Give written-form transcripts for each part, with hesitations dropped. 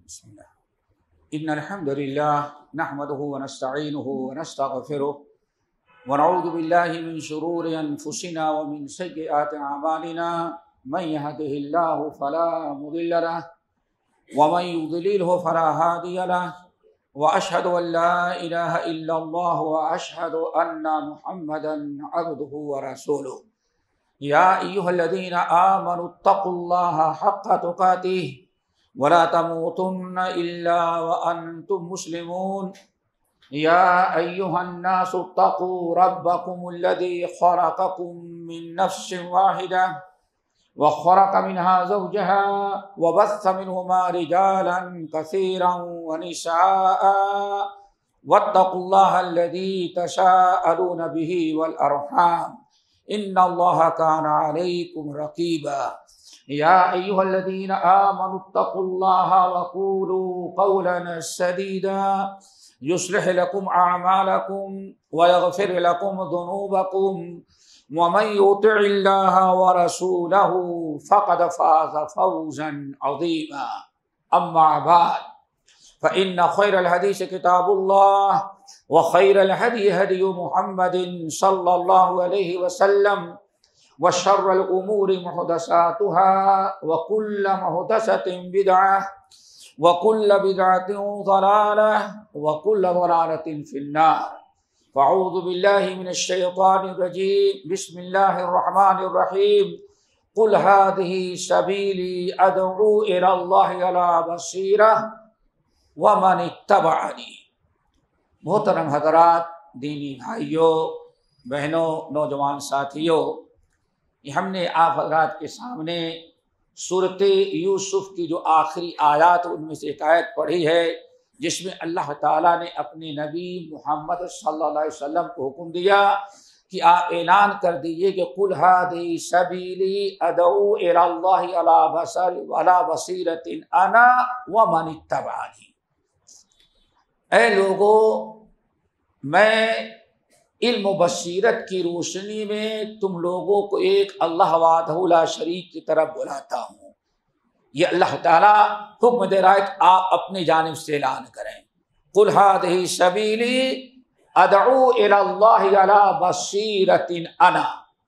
بسم الله. إن الحمد لله نحمده ونستعينه ونستغفره ونعوذ بالله من شرور أنفسنا ومن سيئات أعمالنا. من يهده الله فلا مضل له ومن يضلله فلا هادي له وأشهد أن لا إله إلا الله وأشهد أن محمدا عبده ورسوله. يا أيها الذين آمنوا اتقوا الله حق تقاته ولا تموتن إلا وأنتم مسلمون. يا أيها الناس اتقوا ربكم الذي خلقكم من نفس واحدة وخلق منها زوجها وبث منهما رجالا كثيرا ونساء واتقوا الله الذي تساءلون به والأرحام إن الله كان عليكم رقيبا. يا أيها الذين آمنوا اتقوا الله وقولوا قولا سديدا يصلح لكم أعمالكم ويغفر لكم ذنوبكم ومن يطع الله ورسوله فقد فاز فوزا عظيما. أما بعد فإن خير الحديث كتاب الله وخير الهدي هدي محمد صلى الله عليه وسلم وشر الأمور محدثاتها وكل محدثة بدعة وكل بدعة ضلالة وكل ضلالة في النار. فأعوذ بالله من الشيطان الرجيم. بسم الله الرحمن الرحيم. قل هذه سبيلي أدعو إلى الله على بصيرة ومن اتبعني. محترم حضرات، دینی بھائیوں، بہنوں، نوجوان ساتھیوں، ہم نے آپ حضرات کے سامنے سورۃ یوسف کی جو آخری آیات ان میں سے ایک آیت پڑھی ہے جس میں اللہ تعالیٰ نے اپنے نبی محمد صلی اللہ علیہ وسلم کو حکم دیا کہ آپ اعلان کر دیجئے کہ قل ھذہ سبیلی ادعو الی اللہ علی بصیرۃ انا ومن اتبعنی. اے لوگو، میں علم و بصیرت کی روشنی میں تم لوگوں کو ایک اللہ وحدہ لا شریک کی طرف بلاتا ہوں. یہ اللہ تعالیٰ حکم دے رہا ہے کہ آپ اپنی جانب سے اعلان کریں. قل ھذہ سبیلی ادعو الی اللہ علی بصیرۃ انا.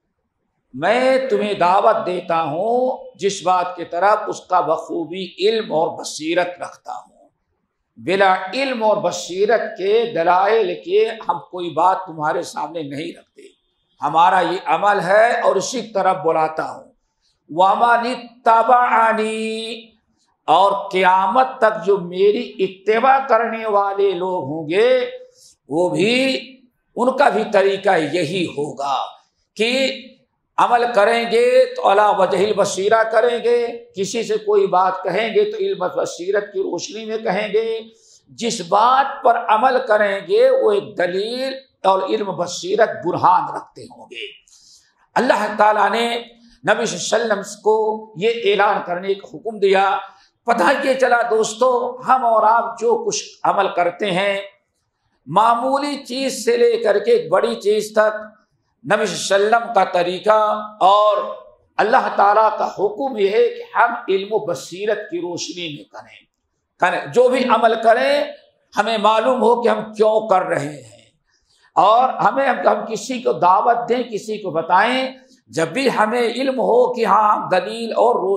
میں تمہیں دعوت دیتا ہوں جس بات کی طرف اس کا بخوبی علم اور بصیرت رکھتا ہوں. بلا علم اور بصیرت کے دلائل کے ہم کوئی بات تمہارے سامنے نہیں رکھتے. ہمارا یہ عمل ہے اور اسی طرف بلاتا ہوں. وَمَنِ اتَّبَعَنِي، اور قیامت تک جو میری اتباع کرنے والے لوگ ہوں گے وہ بھی، ان کا بھی طریقہ یہی ہوگا کہ عمل کریں گے تو علی وجہ البصیرہ کریں گے. کسی سے کوئی بات کہیں گے تو علم بصیرت کی روشنی میں کہیں گے. جس بات پر عمل کریں گے وہ ایک دلیل اور علم بصیرت برہان رکھتے ہوں گے. اللہ تعالیٰ نے نبی صلی اللہ علیہ وسلم کو یہ اعلان کرنے کا حکم دیا. پتہ یہ چلا دوستو، ہم اور آپ جو کچھ عمل کرتے ہیں، معمولی چیز سے لے کر کے ایک بڑی چیز تک، نبی صلی اللہ علیہ وسلم کا طریقہ اور اللہ تعالیٰ کا حکم یہ ہے کہ ہم علم و بصیرت کی روشنی میں کریں. جو بھی عمل کریں ہمیں معلوم ہو کہ ہم کیوں کر رہے ہیں، اور ہم کسی کو دعوت دیں، کسی کو بتائیں. جب بھی ہمیں علم ہو کہ ہاں ہم دلیل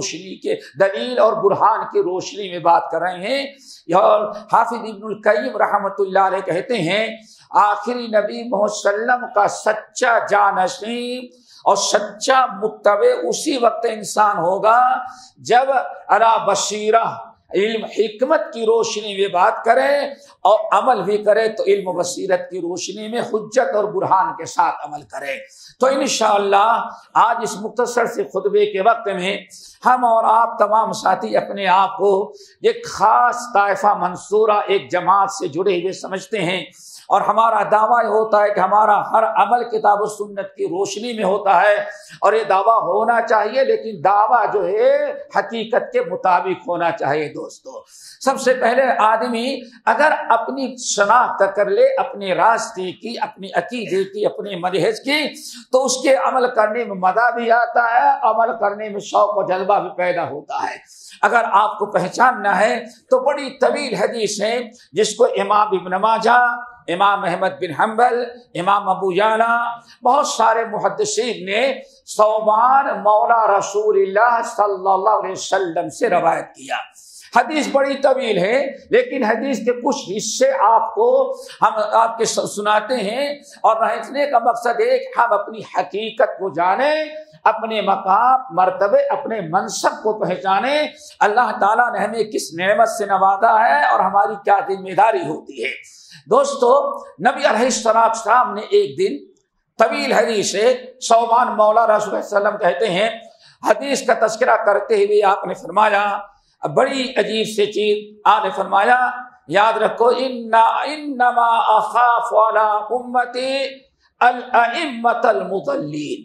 اور برہان کی روشنی میں بات کر رہے ہیں. اور حافظ ابن القیم رحمۃ اللہ علیہ کہتے ہیں آخری نبی محمد صلی اللہ علیہ وسلم کا سچا جانشین اور سچا متبع اسی وقت انسان ہوگا جب علی بصیرہ، علم حکمت کی روشنی میں بات کرے اور عمل بھی کرے تو علم و بصیرت کی روشنی میں حجت اور برہان کے ساتھ عمل کرے. تو انشاءاللہ آج اس مختصر سے خطبے کے وقت میں ہم اور آپ تمام ساتھی اپنے آپ کو ایک خاص طائفہ منصورہ، ایک جماعت سے جڑے ہوئے سمجھتے ہیں، اور ہمارا دعویٰ یہ ہوتا ہے کہ ہمارا ہر عمل کتاب و سنت کی روشنی میں ہوتا ہے. اور یہ دعویٰ ہونا چاہیے، لیکن دعویٰ جو ہے حقیقت کے مطابق ہونا چاہیے. دوستو، سب سے پہلے آدمی اگر اپنی شناخت کر لے اپنے راستے کی، اپنی عقیدے کی، اپنے منہج کی، تو اس کے عمل کرنے میں مزہ بھی آتا ہے، عمل کرنے میں شوق و جذبہ بھی پیدا ہوتا ہے. اگر آپ کو پہچاننا ہے تو بڑی طویل حدیث ہے جس کو امام ابن ماجہ، امام احمد بن حنبل، امام ابو یعلا، بہت سارے محدثین نے ثوبان مولا رسول اللہ صلی اللہ علیہ وسلم سے روایت کیا۔ حدیث بڑی طویل ہے، لیکن حدیث کے کچھ حصے ہم آپ کے سناتے ہیں، اور رہنے کا مقصد ہے کہ ہم اپنی حقیقت کو جانیں، اپنے مقام، مرتبے، اپنے منصب کو پہچانیں، اللہ تعالیٰ نے ہمیں کس نعمت سے نوازا ہے اور ہماری کیا ذمہ داری ہوتی ہے۔ دوستو، نبی علیہ السلام نے ایک دن، طویل حدیث ہے، ثوبان مولا رسول اللہ صلی اللہ علیہ وسلم کہتے ہیں، حدیث کا تذکرہ کرتے ہوئے آپ نے فرمایا، بڑی عجیب سے چیز آپ نے فرمایا، یاد رکھو، انما اخاف علی امتی الائمة المضلین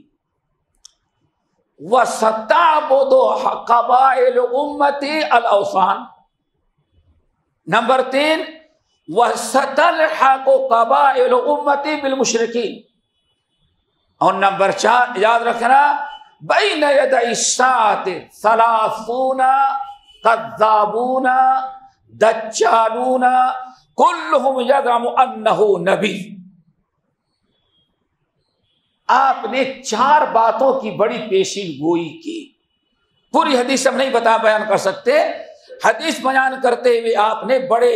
وستعبد قبائل امتی الاوثان۔ نمبر 3، وستلحق قبائل امتی بالمشرکین۔ اور نمبر 4 یاد رکھنا، بین یدی الساعۃ 30 کذابون دجالون کلہم یزعم انہ نبی۔ آپ نے 4 باتوں کی بڑی پیشین گوئی کی۔ پوری حدیث ہم نہیں بیان کر سکتے، حدیث بیان کرتے ہوئے آپ نے بڑے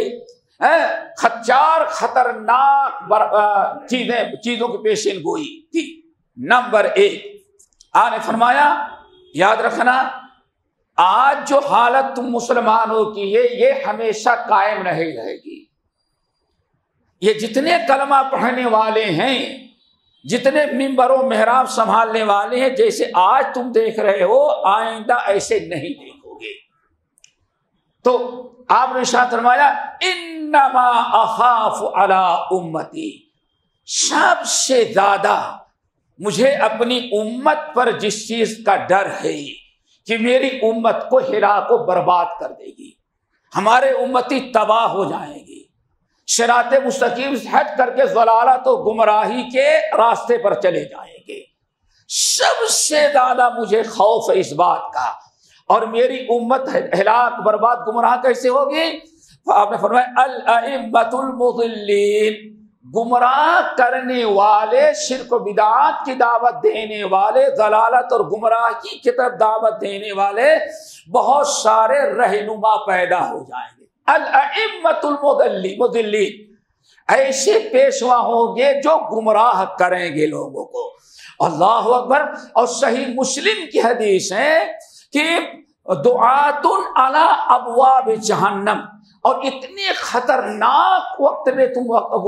4 خطرناک چیزوں کی پیشین گوئی کی۔ نمبر 1، آپ نے فرمایا، یاد رکھنا، آج جو حالت تم مسلمانوں کی ہے یہ ہمیشہ قائم نہیں رہے گی۔ یہ جتنے کلمہ پڑھنے والے ہیں، جتنے ممبر و محراب سنبھالنے والے ہیں، جیسے آج تم دیکھ رہے ہو، آئندہ ایسے نہیں دیکھو گے۔ تو آپ نے ارشاد فرمایا، انما اخاف علی امتی، سب سے زیادہ مجھے اپنی امت پر جس چیز کا ڈر ہے کہ میری امت کو ہلاک و برباد کر دے گی، ہمارے امتی تباہ ہو جائیں گی، صراط مستقیم سے ہٹ کر کے ضلالت و گمراہی کے راستے پر چلے جائیں گے، سب سے زیادہ مجھے خوف ہے اس بات کا۔ اور میری امت ہلاک برباد گمراہ کیسے ہوگی؟ آپ نے فرمایا، الائمۃ المضلین، گمراہ کرنے والے، شرک و بدعات کی دعوت دینے والے، ضلالت اور گمراہی کی طرف دعوت دینے والے بہت سارے رہنما پیدا ہو جائیں گے۔ الائمۃ المضلین، ایسے پیشوا ہوں گے جو گمراہ کریں گے لوگوں کو۔ اللہ اکبر۔ اور صحیح مسلم کی حدیث ہے کہ دعات علی ابواب جہنم، اور اتنے خطرناک وقت میں تم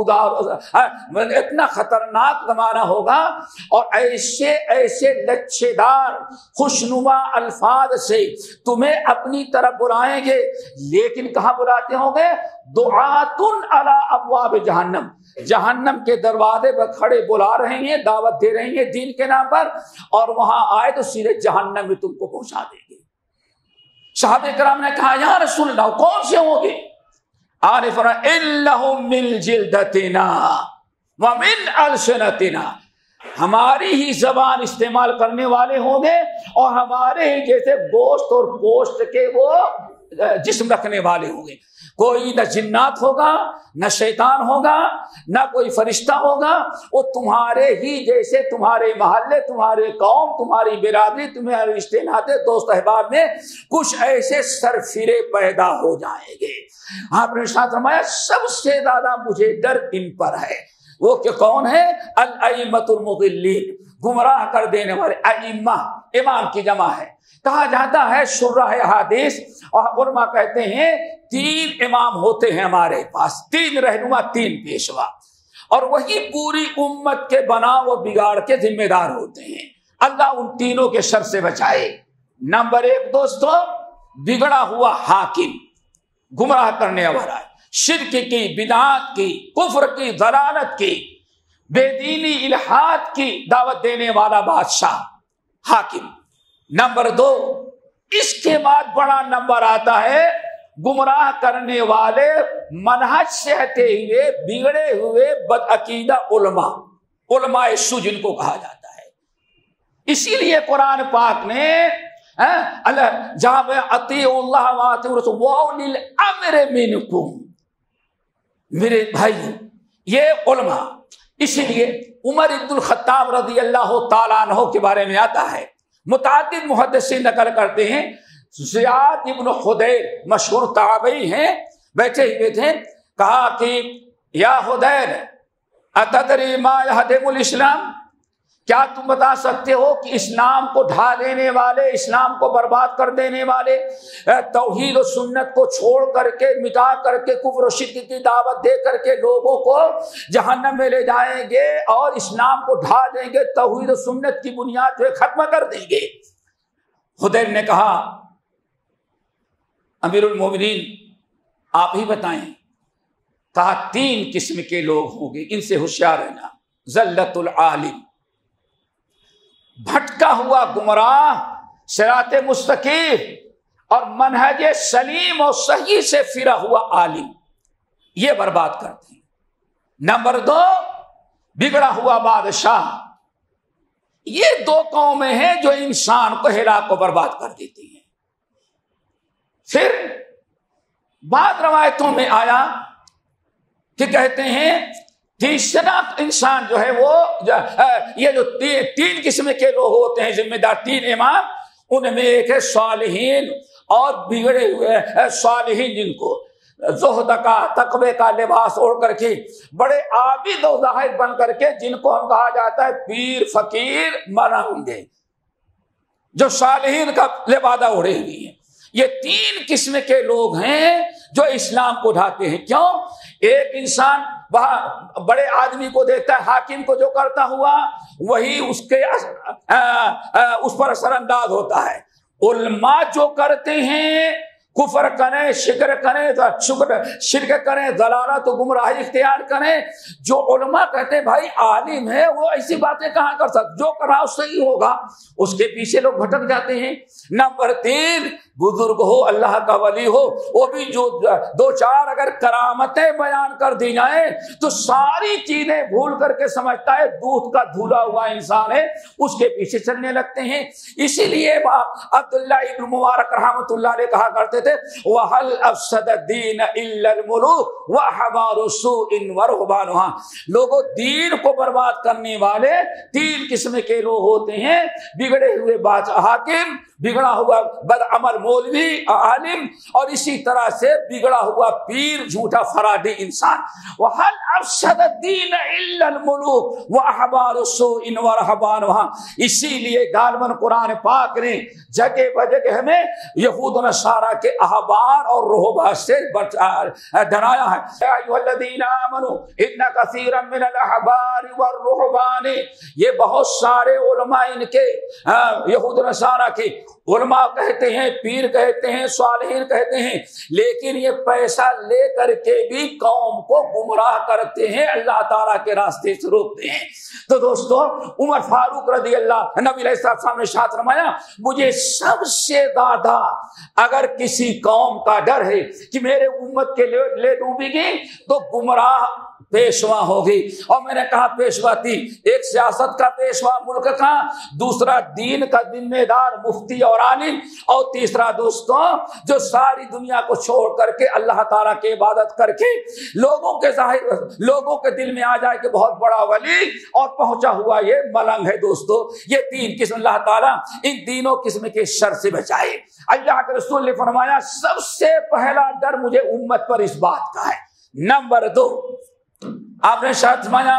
اتنا خطرناک زمانہ ہوگا، اور ایسے ایسے لچھے دار خوشنما الفاظ سے تمہیں اپنی طرف بلائیں گے، لیکن کہاں بلاتے ہوں گے؟ دعات علی ابواب جہنم، جہنم کے دروازے پر کھڑے بلا رہے ہیں، دعوت دے رہے ہیں دین کے نام پر، اور وہاں آئے تو سیدھے جہنم میں تم کو پہنچا دیں گے۔ صحابہ کرام نے کہا، یا رسول اللہ، کون سے ہوں گے؟ آنے فرمایا، انہم من جلدتنا ومن السنتنا، ہماری ہی زبان استعمال کرنے والے ہوں گے، اور ہمارے ہی جیسے گوشت اور گوشت کے وہ جسم رکھنے والے ہوں گے۔ کوئی نہ جنات ہوگا، نہ شیطان ہوگا، نہ کوئی فرشتہ ہوگا، وہ تمہارے ہی جیسے، تمہارے محلے، تمہارے قوم، تمہاری برادری، تمہارے رشتے ناتے، دوست احباب میں کچھ ایسے سرفرے پیدا ہو جائیں گے۔ آپ نے ساتھ فرمایا، سب سے زیادہ مجھے ڈر ان پر ہے۔ وہ کہ کون ہے؟ الائمۃ المضلین، گمراہ کر دینے والے۔ ائمہ امام کی جمع ہے، کہا جاتا ہے شراح حدیث اور علماء کہتے ہیں 3 امام ہوتے ہیں ہمارے پاس، 3 رہنما، 3 پیشوا، اور وہی پوری امت کے بناؤ و بگاڑ کے ذمہ دار ہوتے ہیں۔ اللہ ان تینوں کے شر سے بچائے۔ نمبر 1 دوستو، بگڑا ہوا حاکم، گمراہ کرنے والا، شرک کی، بدعات کی، کفر کی، ضلالت کی، بے دینی، الحاد کی دعوت دینے والا بادشاہ، حاکم۔ نمبر 2، اس کے بعد بڑا نمبر آتا ہے گمراہ کرنے والے، منہج سے ہٹے ہوئے، بگڑے ہوئے بدعقیدہ علماء، علماء سو جن کو کہا جاتا ہے۔ اسی لیے قرآن پاک نے اللہ جہاں میں اطیعوا اللہ واطیعوا الرسول واولی الامر منکم. میرے بھائی یہ علماء، اسی لیے عمر بن الخطاب رضی اللہ تعالیٰ عنہ کے بارے میں آتا ہے، متعدد محدثین نقل کرتے ہیں، زیاد ابن حدیر مشہور تابعی ہیں، بیٹھے ہوئے تھے، کہا کہ یا حدیر اتدری ما یہدم الاسلام، کیا تم بتا سکتے ہو کہ اسلام کو ڈھا دینے والے، اسلام کو برباد کر دینے والے، توحید و سنت کو چھوڑ کر کے، مٹا کر کے، کفر و شرک کی دعوت دے کر کے لوگوں کو جہنم میں لے جائیں گے اور اسلام کو ڈھا دیں گے، توحید و سنت کی بنیاد جو ختم کر دیں گے؟ حدیر نے کہا امیر المومنین آپ ہی بتائیں. کہا 3 قسم کے لوگ ہوں گے، ان سے ہوشیار رہنا. ذلت العالم، بھٹکا ہوا گمراہ صراط مستقیم اور منہج سلیم اور صحیح سے پھرا ہوا عالم، یہ برباد کرتے ہیں. نمبر 2 بگڑا ہوا بادشاہ. یہ 2 قومیں ہیں جو انسان کو ہلاک کو برباد کر دیتی ہیں. پھر بعض روایتوں میں آیا کہ کہتے ہیں تیسرا انسان جو ہے وہ یہ جو 3 قسم کے لوگ ہوتے ہیں ذمہ دار، 3 امام، ان میں ایک ہے صالحین اور بگڑے ہوئے صالحین، جن کو زہد کا تقوی کا لباس اوڑھ کر کے بڑے عابد و زاہد بن کر کے، جن کو ہم کہا جاتا ہے پیر فقیر مانندے، جو صالحین کا لبادہ اوڑھے ہوئے ہیں. یہ 3 قسم کے لوگ ہیں جو اسلام کو ڈھاتے ہیں. کیوں؟ ایک انسان وہاں بڑے آدمی کو دیکھتا ہے، حاکم کو جو کرتا ہوا وہی اس پر اثر انداز ہوتا ہے. علماء جو کرتے ہیں، کفر کریں، شرک کریں، ضلالت و گمراہی اختیار کریں، جو علماء کہتے ہیں بھائی عالم ہے وہ ایسی باتیں کہاں کر سکتے، جو کرا اس سے ہی ہوگا، اس کے پیچھے لوگ بھٹک جاتے ہیں. نمبر 3 بزرگ ہو، اللہ کا ولی ہو، وہ بھی جو 2-4 اگر کرامتیں بیان کر دی جائیں تو ساری چیزیں بھول کر کے سمجھتا ہے دودھ کا دھلا ہوا انسان ہے، اس کے پیچھے چلنے لگتے ہیں. اسی لیے عبداللہ ابن مبارک رحمۃ اللہ علیہ کہا کرتے تھے وَهَلْ أَفْسَدَ الدِّينَ إِلَّا الْمُلُوكُ وَأَحْبَارُ سُوءٍ وَرُهْبَانُهَا. لوگوں دین کو برباد کرنے والے 3 قسم کے لوگ ہوتے ہیں، بگڑے ہوئے بادشاہ حاکم، بگڑا ہوا بدعمل مولوی عالم، اور اسی طرح سے بگڑا ہوا پیر جھوٹا فرادی انسان. وَهَلْ أَفْسَدَ الدِّينَ إِلَّا الْمُلُوكُ وَأَحْبَارُ سُوءٍ وَرُهْبَانُهَا. اسی لیے غالباً قرآن پاک نے جگہ بجگہ ہمیں یہود و نصارہ کے احبار اور رہبان سے ڈرایا ہے. یا ایھا الذین آمنوا ان کثیرا من الاحبار والرہبان، یہ بہت سارے علماء ان کے یہود و نصارہ کے علماء کہتے ہیں، پیر کہتے ہیں، صالحین کہتے ہیں، لیکن یہ پیسہ لے کر کے بھی قوم کو گمراہ کرتے ہیں، اللہ تعالیٰ کے راستے سے روکتے ہیں. تو دوستو عمر فاروق رضی اللہ نبی علیہ السلام نے ارشاد فرمایا مجھے سب سے زیادہ اگر کسی قوم کا ڈر ہے کہ میرے امت کے لے ڈوبے گی تو گمراہ پیشوا ہوگی. اور میں نے کہا پیشوا تھی، ایک سیاست کا پیشوا ملک کا، دوسرا دین کا ذمہ دار مفتی اور عالم، اور تیسرا دوستوں جو ساری دنیا کو چھوڑ کر کے اللہ تعالیٰ کی عبادت کر کے لوگوں کے دل میں آ جائے کہ بہت بڑا ولی اور پہنچا ہوا یہ ملنگ ہے. دوستو یہ 3 قسم اللہ تعالیٰ ان تینوں قسم کے شر سے بچائے. اللہ کے رسول نے فرمایا سب سے پہلا ڈر مجھے امت پر اس بات کا ہے. نمبر 2 آپ نے شاید سمایا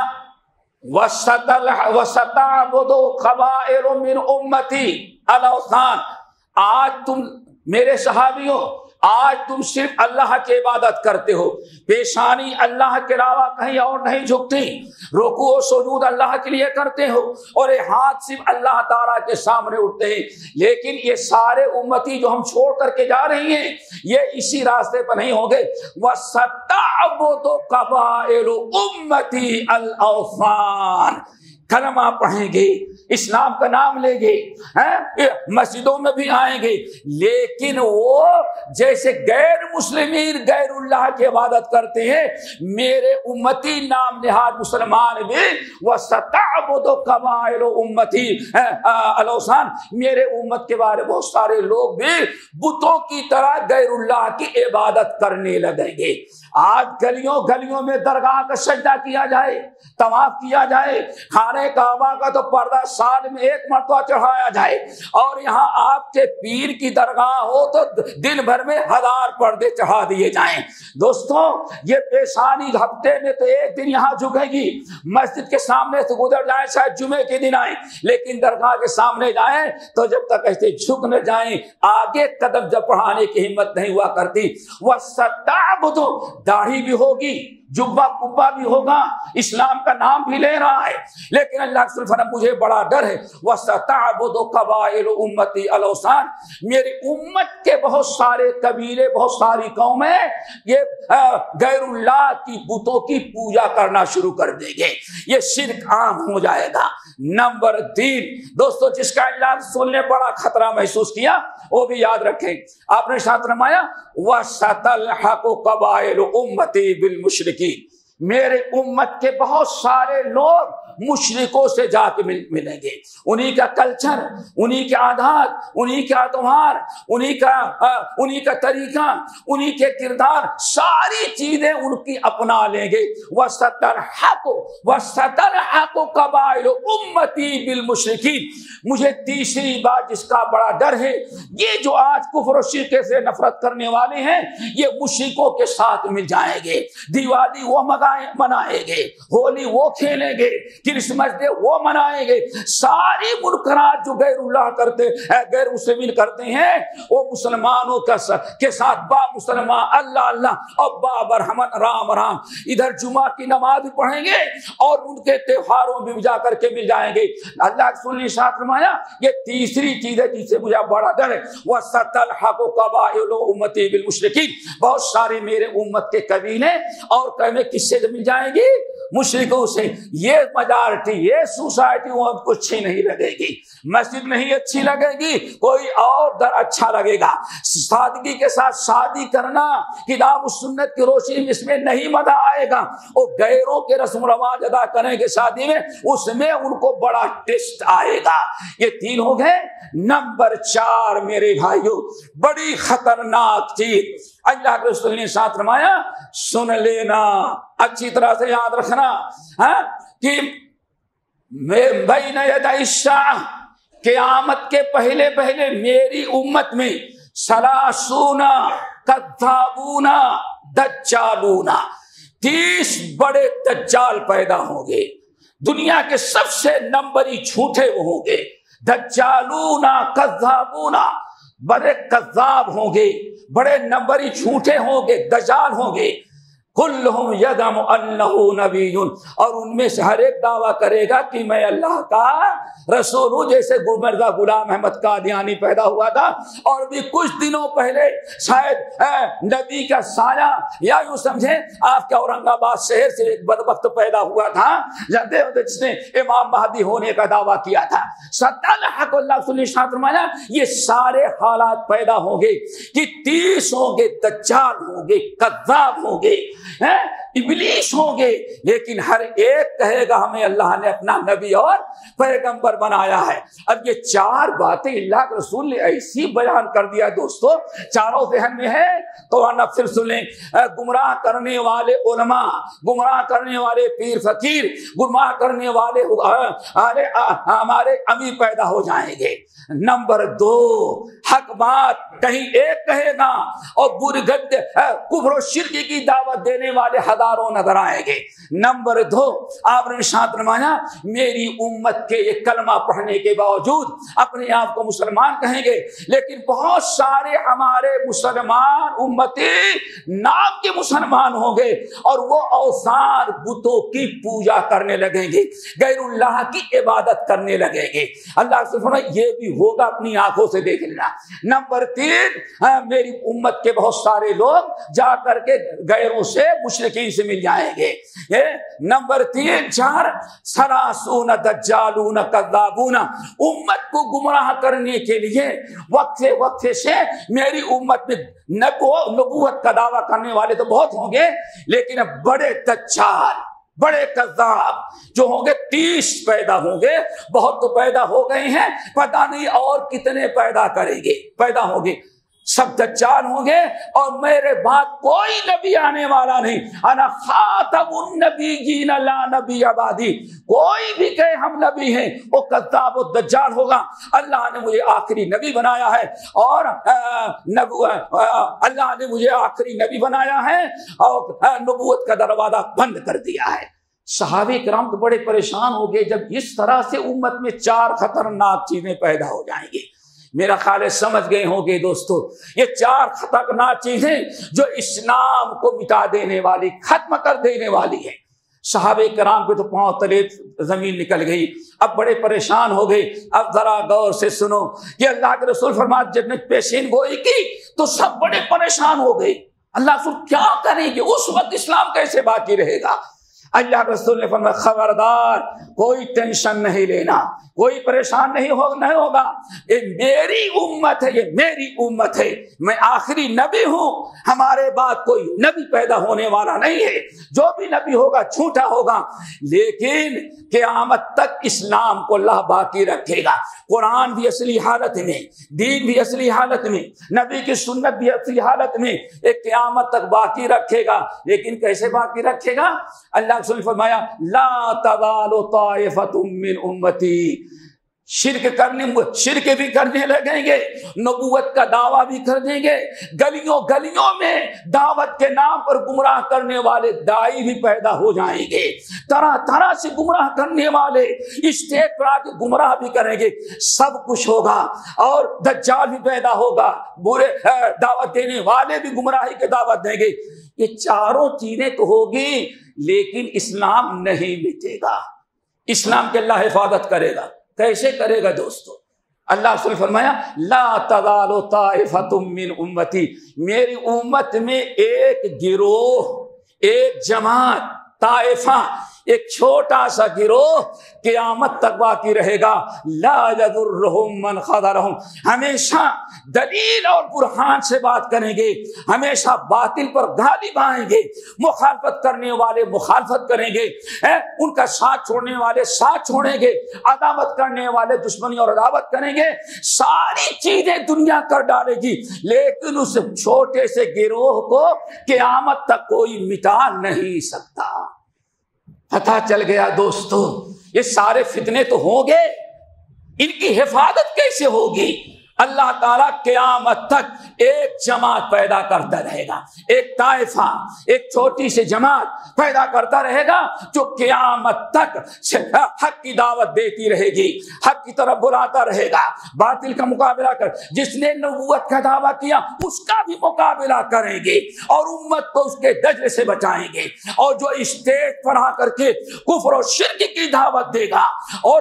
وَسَتَعْبُدُ قَبَائِلُ مِنْ أُمَّتِي الْأَوْثَانَ. آج تم میرے صحابیوں، آج تم صرف اللہ کی عبادت کرتے ہو، پیشانی اللہ کے علاوہ کہیں اور نہیں جھکتی، رکوع و سجود اللہ کے لیے کرتے ہو اور یہ ہاتھ صرف اللہ تعالیٰ کے سامنے اٹھتے ہیں. لیکن یہ سارے امتی جو ہم چھوڑ کر کے جا رہی ہیں یہ اسی راستے پر نہیں ہوں گے. وَسَتَعْبُدُ قَبَائِلُ أُمَّتِي الْأَوْثَانَ. کلمہ پڑھیں گے، اسلام کا نام لیں گے، مسجدوں میں بھی آئیں گے، لیکن وہ جیسے غیر مسلمین غیر اللہ کی عبادت کرتے ہیں، میرے امتی نام نہاد مسلمان بھی وَسَتَعْبُدُ تعبد قبائل امتی الاوثان، میرے امت کے بارے بہت سارے لوگ بھی بتوں کی طرح غیر اللہ کی عبادت کرنے لگیں گے۔ آج گلیوں گلیوں میں درگاہ کا سجدہ کیا جائے، طواف کیا جائے، خانہ کعبہ کا تو پردہ سال میں ایک مرتبہ چڑھایا جائے، اور یہاں آپ کے پیر کی درگاہ ہو تو دن بھر میں 1000 پردے چڑھا دیے جائیں۔ دوستوں یہ پیشانی ہفتے میں تو ایک دن یہاں جھکے گی، مسجد کے سامنے سے گزر جائیں شاید جمعے کے دن آئیں، لیکن درگاہ کے سامنے جائیں تو جب تک ایسے جھک نہ جائیں آگے قدم جب بڑھانے کی ہمت نہیں ہوا کرتی۔ وَسَتَعْبُدُ، داڑھی بھی ہوگی، جبہ کبا بھی ہوگا، اسلام کا نام بھی لے رہا ہے، لیکن اللہ کے رسول مجھے بڑا ڈر ہے وَسَتَعْبُدُ قَبَائِلُ أُمَّتِي الْأَوْثَانَ، میری امت کے بہت سارے قبیلے، بہت ساری قومیں یہ غیر اللہ کی بتوں کی پوجا کرنا شروع کر دیں گے، یہ شرک عام ہو جائے گا۔ نمبر 3 دوستو جس کا اللہ رسول نے بڑا خطرہ محسوس کیا وہ بھی یاد رکھیں، آپ نے ساتھ فرمایا وَسَتَلْحَقُ قَبَائِلُ أُمَّتِي بِالْمُشْرِكِينَ، میرے امت کے بہت سارے لوگ مشرکوں سے جا کے ملیں گے، انہی کا کلچر، انہی کے عادات، انہی کے تہوار، انہی کا طریقہ، انہی کے کردار، ساری چیزیں ان کی اپنا لیں گے۔ وَسَتَلْحَقُ قَبَائِلُ أُمَّتِي بِالْمُشْرِكِينَ، مجھے تیسری بات جس کا بڑا ڈر ہے، یہ جو آج کفر و شرک سے نفرت کرنے والے ہیں یہ مشرکوں کے ساتھ مل جائیں گے، دیوالی وہ منائیں گے، ہولی وہ کھیلیں گے، کرسمس ڈے وہ منائیں گے، ساری منکرات جو غیر اللہ کرتے غیر مسلمین کرتے ہیں وہ مسلمانوں کے ساتھ با مسلمان اللہ اللہ اور با برہمن رام رام، ادھر جمعہ کی نماز بھی پڑھیں گے اور ان کے تہواروں میں بھی جا کر کے مل جائیں گے۔ اللہ کے رسول نے ارشاد فرمایا یہ تیسری چیز ہے جس سے مجھے بڑا ڈر ہے وَسَتَلْحَقُ قَبَائِلُ أُمَّتِي بِالْمُشْرِكِينَ، بہت سارے میرے امت کے قبیلے اور قومیں کس سے مل جائیں گی؟ مشرکوں سے۔ یہ میجارٹی، یہ سوسائٹی وہ ہم کو اچھی نہیں لگے گی، مسجد نہیں اچھی لگے گی، کوئی اور در اچھا لگے گا۔ سادگی کے ساتھ شادی کرنا کتاب و سنت کی روشنی میں اس میں نہیں مزہ آئے گا، وہ غیروں کے رسم و رواج ادا کریں گے شادی میں، اس میں ان کو بڑا ٹیسٹ آئے گا۔ یہ 3 ہو گئے۔ نمبر 4 میرے بھائیوں بڑی خطرناک چیز اللہ کے رسول نے ساتھ فرمایا، سن لینا اچھی طرح سے یاد رکھنا کہ بین یدی الساعہ، قیامت کے پہلے پہلے میری امت میں 30 کذابون دجالون، 30 بڑے دجال پیدا ہوں گے، دنیا کے سب سے نمبری جھوٹے وہ ہوں گے، دجالون کذابون، بڑے کذاب ہوں گے، بڑے نمبری جھوٹے ہوں گے، دجال ہوں گے۔ کلہم یزعم انہ نبی، اور ان میں سے ہر ایک دعویٰ کرے گا کہ میں اللہ کا رسول ہوں، جیسے مرزا غلام احمد قادیانی پیدا ہوا تھا اور بھی کچھ دنوں پہلے شاید نبی کا سایہ، یا یوں سمجھیں آپ کے اورنگ آباد شہر سے ایک بدبخت پیدا ہوا تھا جس نے امام مہدی ہونے کا دعویٰ کیا تھا۔ ستلحق، اللہ صلی اللہ علیہ وسلم، یہ سارے حالات پیدا ہوں گے کہ 30 ہوں گے، دجال ہوں گے، کذاب ہوں گے، ابلیس ہوں گے، لیکن ہر ایک کہے گا ہمیں اللہ نے اپنا نبی اور پیغمبر بنایا ہے۔ اب یہ 4 باتیں اللہ کے رسول نے ایسی بیان کر دیا دوستو، چاروں ذہن میں ہے تو پھر سنیں، گمراہ کرنے والے علماء، گمراہ کرنے والے پیر فقیر، گمراہ کرنے والے ہمارے امیر پیدا ہو جائیں گے۔ نمبر 2 حق بات کہیں ایک کہے گا اور بری گد کفر و شرک کی دعوت دینے والے ہزاروں نظر آئیں گے۔ نمبر 2 آپ نے ارشاد فرمایا میری امت کے یہ کلمہ پڑھنے کے باوجود اپنے آپ کو مسلمان کہیں گے، لیکن بہت سارے ہمارے مسلمان امتی نام کے مسلمان ہوں گے اور وہ اوثان بتوں کی پوجا کرنے لگیں گے، غیر اللہ کی عبادت کرنے لگیں گے۔ اللہ سے فرمایا یہ بھی ہوگا، اپنی آنکھوں سے دیکھ لینا۔ نمبر 3 میری امت کے بہت سارے لوگ جا کر کے غیروں سے مشرکین سے مل جائیں گے۔ نمبر 3 4 30 دجالون کذابون، امت کو گمراہ کرنے کے لیے وقت سے میری امت میں نبوت کا دعویٰ کرنے والے تو بہت ہوں گے، لیکن بڑے دجال بڑے کذاب جو ہوں گے 30 پیدا ہوں گے. بہت تو پیدا ہو گئے ہیں, پتہ نہیں اور کتنے پیدا ہوں گے. سب دجال ہوں گے اور میرے بعد کوئی نبی آنے والا نہیں. انا خاتم النبیین لا نبی بعدی. کوئی بھی کہے ہم نبی ہیں وہ کذاب و دجال ہوگا. اللہ نے مجھے آخری نبی بنایا ہے اور اللہ نے مجھے آخری نبی بنایا ہے اور نبوت کا دروازہ بند کر دیا ہے. صحابہ کرام تو بڑے پریشان ہو گئے جب اس طرح سے امت میں 4 خطرناک چیزیں پیدا ہو جائیں گی. میرا خیال ہے سمجھ گئے ہوں گے دوستو, یہ 4 خطرناک چیزیں جو اسلام کو مٹا دینے والی, ختم کر دینے والی ہے. صحابہ کرام کے تو پاؤں تلے زمین نکل گئی, اب بڑے پریشان ہو گئے. اب ذرا غور سے سنو کہ اللہ کے رسول فرماتے جب نے پیشین گوئی کی تو سب بڑے پریشان ہو گئے. اللہ رسول کیا کریں گے, اس وقت اسلام کیسے باقی رہے گا؟ اللہ کے رسول نے فرمایا خبردار, کوئی ٹینشن نہیں لینا, کوئی پریشان نہیں ہوگا. یہ میری امت ہے, یہ میری امت ہے, میں آخری نبی ہوں, ہمارے بعد کوئی نبی پیدا ہونے والا نہیں ہے. جو بھی نبی ہوگا جھوٹا ہوگا, لیکن قیامت تک اسلام کو اللہ باقی رکھے گا. قرآن بھی اصلی حالت میں, دین بھی اصلی حالت میں, نبی کی سنت بھی اصلی حالت میں, ایک قیامت تک باقی رکھے گا. لیکن کیسے باقی رکھے گا؟ اللہ نے فرمایا لا تزال طائفۃ من امتی. شرک بھی کرنے لگیں گے, نبوت کا دعویٰ بھی کر دیں گے, گلیوں گلیوں میں دعوت کے نام پر گمراہ کرنے والے دائی بھی پیدا ہو جائیں گے, طرح طرح سے گمراہ کرنے والے اسٹیج پر آ کے گمراہ بھی کریں گے. سب کچھ ہوگا اور دجال بھی پیدا ہوگا, برے دعوت دینے والے بھی گمراہی کی دعوت دیں گے. یہ چاروں چیزیں تو ہوگی, لیکن اسلام نہیں مٹے گا. اسلام کے اللہ حفاظت کرے گا. کیسے کرے گا دوستو؟ اللہ نے فرمایا لا تزال طائفۃ من امتی. میری امت میں ایک گروہ, ایک جماعت, طائفہ, ایک چھوٹا سا گروہ قیامت تک باقی رہے گا. لا یضرهم من خذلهم. ہمیشہ دلیل اور برہان سے بات کریں گے, ہمیشہ باطل پر غالب آئیں گے. مخالفت کرنے والے مخالفت کریں گے, ان کا ساتھ چھوڑنے والے ساتھ چھوڑیں گے, عداوت کرنے والے دشمنی اور عداوت کریں گے. ساری چیزیں دنیا کر ڈالے گی, لیکن اس چھوٹے سے گروہ کو قیامت تک کوئی مٹا نہیں سکتا. پتہ چل گیا دوستو, یہ سارے فتنے تو ہوں گے, ان کی حفاظت کیسے ہوگی؟ اللہ تعالیٰ قیامت تک ایک جماعت پیدا کرتا رہے گا, ایک طائفہ, ایک چھوٹی سی جماعت پیدا کرتا رہے گا جو قیامت تک حق کی دعوت دیتی رہے گی, حق کی طرف بلاتا رہے گا, باطل کا مقابلہ کر. جس نے نبوت کا دعویٰ کیا اس کا بھی مقابلہ کریں گے اور امت کو اس کے دجل سے بچائیں گے. اور جو اسٹیج پر آ کر کے کفر و شرک کی دعوت دے گا اور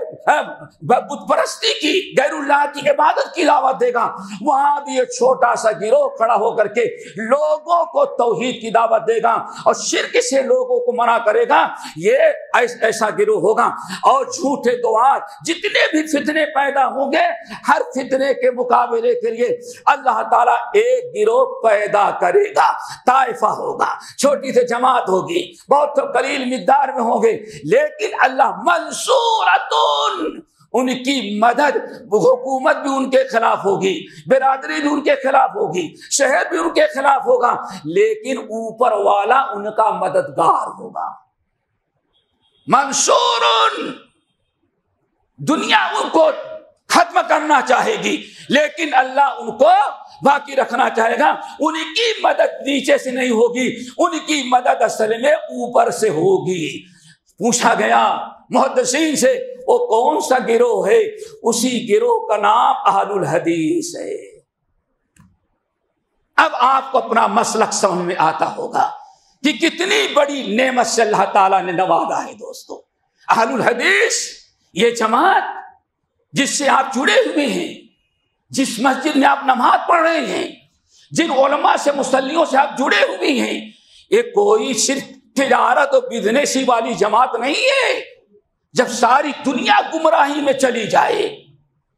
بت پرستی کی, غیر اللہ کی عبادت کی دعوت دے گا, وہاں بھی ایک چھوٹا سا گروہ کھڑا ہو کر کے لوگوں کو توحید کی دعوت دے گا اور شرک سے لوگوں کو منع کرے گا. یہ ایسا گروہ ہوگا. اور جھوٹے دعات جتنے بھی فتنے پیدا ہوں گے, ہر فتنے کے مقابلے کے لیے اللہ تعالیٰ ایک گروہ پیدا کرے گا. طائفہ ہوگا, چھوٹی سی جماعت ہوگی, بہت قلیل مقدار میں ہوں گے, لیکن اللہ منصورتون, ان کی مدد, حکومت بھی ان کے خلاف ہوگی, برادری بھی ان کے خلاف ہوگی, شہر بھی ان کے خلاف ہوگا, لیکن اوپر والا ان کا مددگار ہوگا. منصورن, دنیا ان کو ختم کرنا چاہے گی لیکن اللہ ان کو باقی رکھنا چاہے گا. ان کی مدد نیچے سے نہیں ہوگی, ان کی مدد اصل میں اوپر سے ہوگی. پوچھا گیا محدثین سے وہ کون سا گروہ ہے؟ اسی گروہ کا نام اہل الحدیث ہے. اب آپ کو اپنا مسلک سمجھ میں آتا ہوگا کہ کتنی بڑی نعمت سے اللہ تعالیٰ نے نوازا ہے. دوستو, اہل الحدیث یہ جماعت جس سے آپ جڑے ہوئے ہیں, جس مسجد میں آپ نماز پڑھ رہے ہیں, جن علماء سے مصلیوں سے آپ جڑے ہوئے ہیں, یہ کوئی صرف تجارت و بزنسی والی جماعت نہیں ہے. جب ساری دنیا گمراہی میں چلی جائے,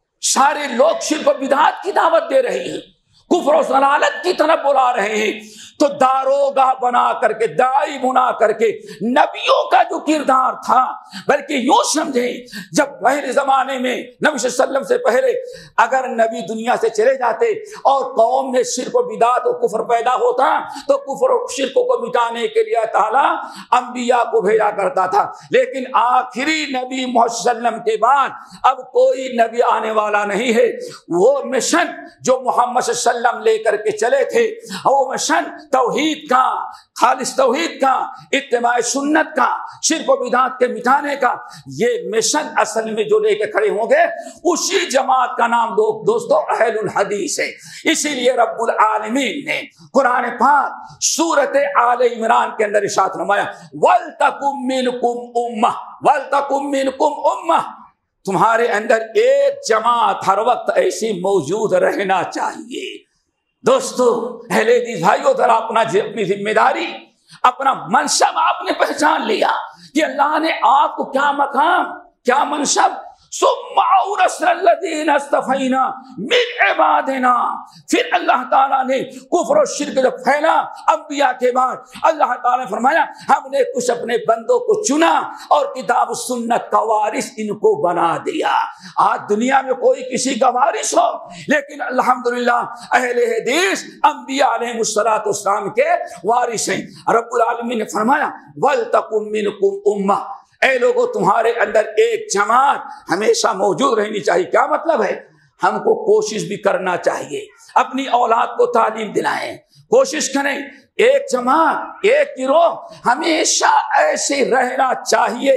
سارے لوگ شرک و بدعات کی دعوت دے رہے ہیں, کفر و ضلالت کی طرف بلا رہے ہیں, تو داروگا بنا کر کے، دائی بنا کر کے نبیوں کا جو کردار تھا، بلکہ یوں سمجھیں جب پہلے زمانے میں نبی صلی اللہ علیہ وسلم سے پہلے اگر نبی دنیا سے چلے جاتے اور قوم میں شرک و بدعت و کفر پیدا ہوتا تو کفر و شرک کو مٹانے کے لیے تعالیٰ انبیاء کو بھیجا کرتا تھا، لیکن آخری نبی محمد صلی اللہ علیہ وسلم کے بعد اب کوئی نبی آنے والا نہیں ہے۔ وہ مشن جو محمد صلی اللہ علیہ وسلم لے کر کے چلے تھے، وہ مشن توحید کا، خالص توحید کا، اتباع سنت کا، شرک و بدعت کے مٹانے کا، یہ مشن اصل میں جو لے کے کھڑے ہوں گے اسی جماعت کا نام دوستو اہل الحدیث ہے۔ اسی لیے رب العالمین نے قرآن پاک سورۃ آل عمران کے اندر ارشاد فرمایا وَلْتَكُمْ مِنْكُمْ أُمَّةٌ وَلْتَكُمْ مِنْكُمْ أُمَّةٌ، تمہارے اندر ایک جماعت ہر وقت ایسی موجود رہنا چاہیے۔ دوستو اہل حدیث بھائیو، ذرا اپنی ذمہ داری، اپنا منصب آپ نے پہچان لیا کہ اللہ نے آپ کو کیا مقام، کیا منصب، ثم اورثنا الذین اصطفینا من عبادنا، پھر اللہ تعالیٰ نے کفر و شرک جب پھیلا انبیاء کے بعد اللہ تعالیٰ نے فرمایا ہم نے کچھ اپنے بندوں کو چنا اور کتاب و سنت کا وارث ان کو بنا دیا۔ آج دنیا میں کوئی کسی کا وارث ہو، لیکن الحمدللہ اہل حدیث انبیاء علیہ السلام کے وارث ہیں۔ رب العالمین نے فرمایا وَلْتَكُمْ مِنْكُمْ أُمَّةٌ، اے لوگوں تمہارے اندر ایک جماعت ہمیشہ موجود رہنی چاہیے۔ کیا مطلب ہے؟ ہم کو کوشش بھی کرنا چاہیے، اپنی اولاد کو تعلیم دلائیں، کوشش کریں، ایک جماعت، ایک گروہ ہمیشہ ایسے رہنا چاہیے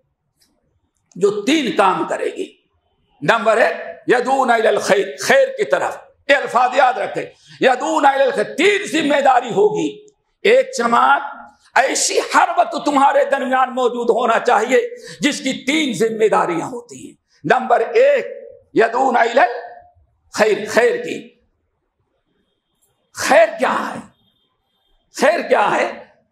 جو تین کام کرے گی۔ نمبر ایک یدعون الی الخیر، خیر کی طرف، یہ الفاظ یاد رکھیں، یدعون الی الخیر، تین ذمہ داری ہوگی۔ ایک جماعت ایسی ہر وقت تمہارے درمیان موجود ہونا چاہیے جس کی تین ذمہ داریاں ہوتی ہیں۔ نمبر ایک یدعون الی الخیر، خیر کی۔ خیر کیا ہے؟ خیر کیا ہے؟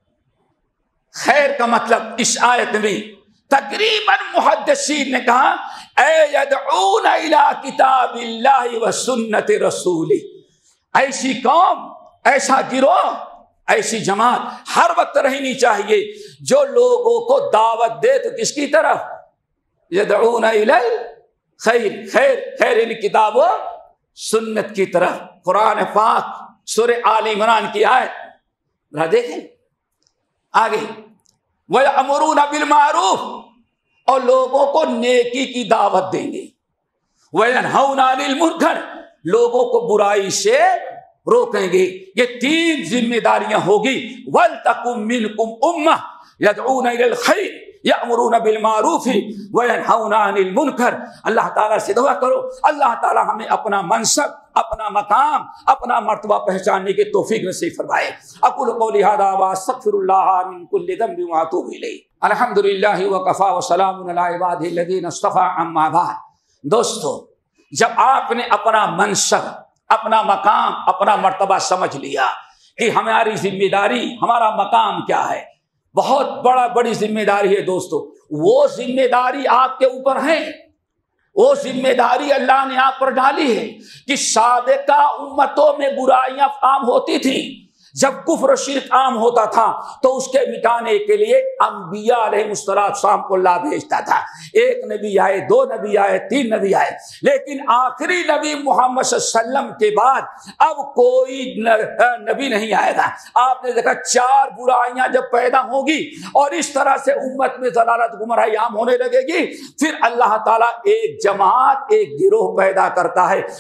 خیر کا مطلب اس آیت میں تقریباً محدثین نے کہا اے یدعون الی کتاب اللہ و سنت رسولہ، ایسی قوم، ایسا گروہ، ایسی جماعت ہر وقت رہنی چاہیے جو لوگوں کو دعوت دے تو کس کی طرف؟ یدعون الی الخیر، خیر، خیر ان کتاب و سنت کی طرف۔ قرآن پاک سورہ آل عمران کی آیت ذرا دیکھیں آگے، وَيَأْمُرُونَ بِالْمَعْرُوفِ، اور لوگوں کو نیکی کی دعوت دیں گے، وَيَنْهَوْنَ عَنِ الْمُنکَرِ، لوگوں کو برائی سے روکیں گے۔ یہ تین ذمہ داریاں ہوگی۔ وَلْتَكُمْ مِنْكُمْ أُمَّةٌ يَدْعُونَ إِلَى الْخَيْرِ يَأْمُرُونَ بِالْمَعْرُوفِ وَيَنْهَوْنَ عَنِ الْمُنکَرِ۔ اللہ تعالیٰ سے دعا کرو اللہ تعالیٰ ہمیں اپنا منصب، اپنا مقام، اپنا مرتبہ پہچاننے کی توفیق نصیب فرمائے۔ اقول قولی ھذا واستغفر اللہ من کل ذنب واتوب الیہ۔ الحمد للہ وکفی وسلام علی عبادہ الذین اصطفی، اما بعد۔ دوستو جب آپ نے اپنا منصب، اپنا مقام، اپنا مرتبہ سمجھ لیا کہ ہماری ذمہ داری، ہمارا مقام کیا ہے، بہت بڑی ذمہ داری ہے دوستو۔ وہ ذمہ داری آپ کے اوپر ہے، وہ ذمہ داری اللہ نے آپ پر ڈالی ہے کہ سابقہ امتوں میں برائیاں عام ہوتی تھیں، جب کفر و شرک عام ہوتا تھا تو اس کے مٹانے کے لیے انبیاء علیہ السلام کو اللہ بھیجتا تھا۔ ایک نبی آئے، دو نبی آئے، تین نبی آئے، لیکن آخری نبی محمد صلی اللہ علیہ وسلم کے بعد اب کوئی نبی نہیں آئے گا۔ آپ نے دیکھا چار برائیاں جب پیدا ہوگی اور اس طرح سے امت میں ضلالت گمراہی عام ہونے لگے گی، پھر اللہ تعالیٰ ایک جماعت، ایک گروہ پیدا کرتا ہے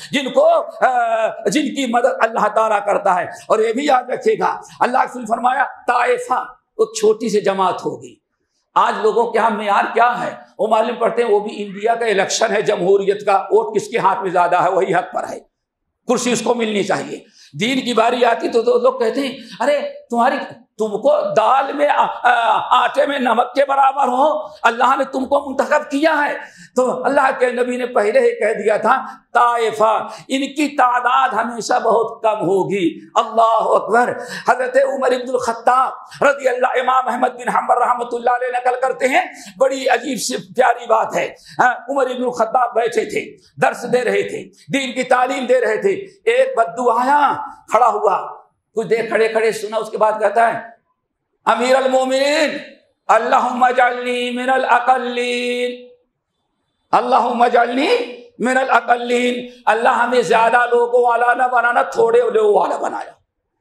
جن کی مدد اللہ تعالیٰ کرتا ہے۔ اور یہ بھی یاد رکھیے گا اللہ نے فرمایا طائفہ، ایک چھوٹی سی جماعت ہوگی۔ آج لوگوں کے ہاں معیار کیا ہے؟ وہ معلوم پڑتے ہیں وہ بھی انڈیا کا الیکشن ہے، جمہوریت کا، ووٹ کس کے ہاتھ میں زیادہ ہے وہی حق پر ہے، کرسی اس کو ملنی چاہیے۔ دین کی باری آتی تو لوگ کہتے ہیں ارے تم کو دال میں آٹے میں نمک کے برابر ہو، اللہ نے تم کو منتخب کیا ہے۔ تو اللہ کے نبی نے پہلے ہی کہہ دیا تھا طائفہ، ان کی تعداد ہمیشہ بہت کم ہوگی۔ اللہ اکبر۔ حضرت عمر بن الخطاب رضی اللہ، امام احمد بن حنبل رحمۃ اللہ علیہ نقل کرتے ہیں، بڑی عجیب سی پیاری بات ہے۔ عمر بن الخطاب بیٹھے تھے، درس دے رہے تھے، دین کی تعلیم دے رہے تھے، ایک بدو آیا، کھڑا ہوا، کچھ دیر کھڑے کھڑے سنا، اس کے بعد کہتا ہے امیر المومنین اللہم اجعلنی من الاقلین، اللہم اجعلنی من الاقلین، اللہ ہمیں زیادہ لوگوں والا نہ بنانا، تھوڑے لوگوں والا بنایا۔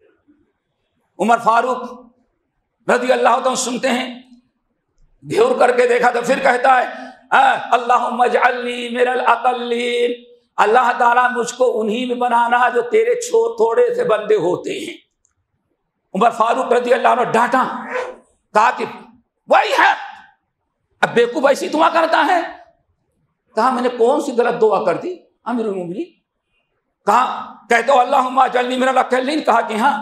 عمر فاروق رضی اللہ عنہ سنتے ہیں، گھور کر کے دیکھا تو پھر کہتا ہے اللہم اجعلنی من الاقلین، اللہ تعالیٰ مجھ کو انہی میں بنانا جو تیرے تھوڑے سے بندے ہوتے ہیں۔ عمر فاروق رضی اللہ عنہ ڈانٹا، کہا کہ وہی ہے، اب بیوقوف ایسی دعا کرتا ہے؟ کہا میں نے کون سی غلط دعا کر دی امیر المومنین؟ کہا کہتے ہو اللہم اجعلنی من الاقلین؟ کہا کہ ہاں،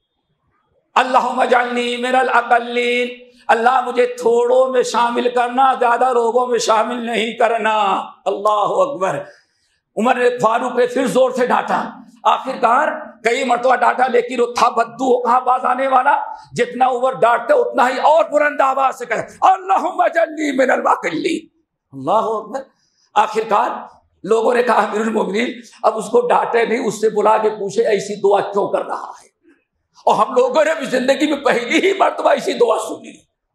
اللہم اجعلنی من الاقلین، اللہ مجھے تھوڑوں میں شامل کرنا، زیادہ لوگوں میں شامل نہیں کرنا۔ اللہ اکبر۔ عمر فاروق نے پھر زور سے ڈانٹا، آخرکار کئی مرتبہ ڈانٹا، لیکن وہ تھا بدو کہاں باز آنے والا، جتنا عمر ڈانٹتے اتنا ہی اور بلند آواز سے کہے اللہم اجعلنی من الاقلین۔ اللہ اکبر۔ آخرکار لوگوں نے کہا امیر المومنین اب اس کو ڈانٹے نہیں، اس سے بلا کے پوچھے ایسی دعا کیوں کر رہا ہے؟ اور ہم لوگوں نے بھی زندگی میں پہلی ہی مرتبہ ایسی دعا سنی۔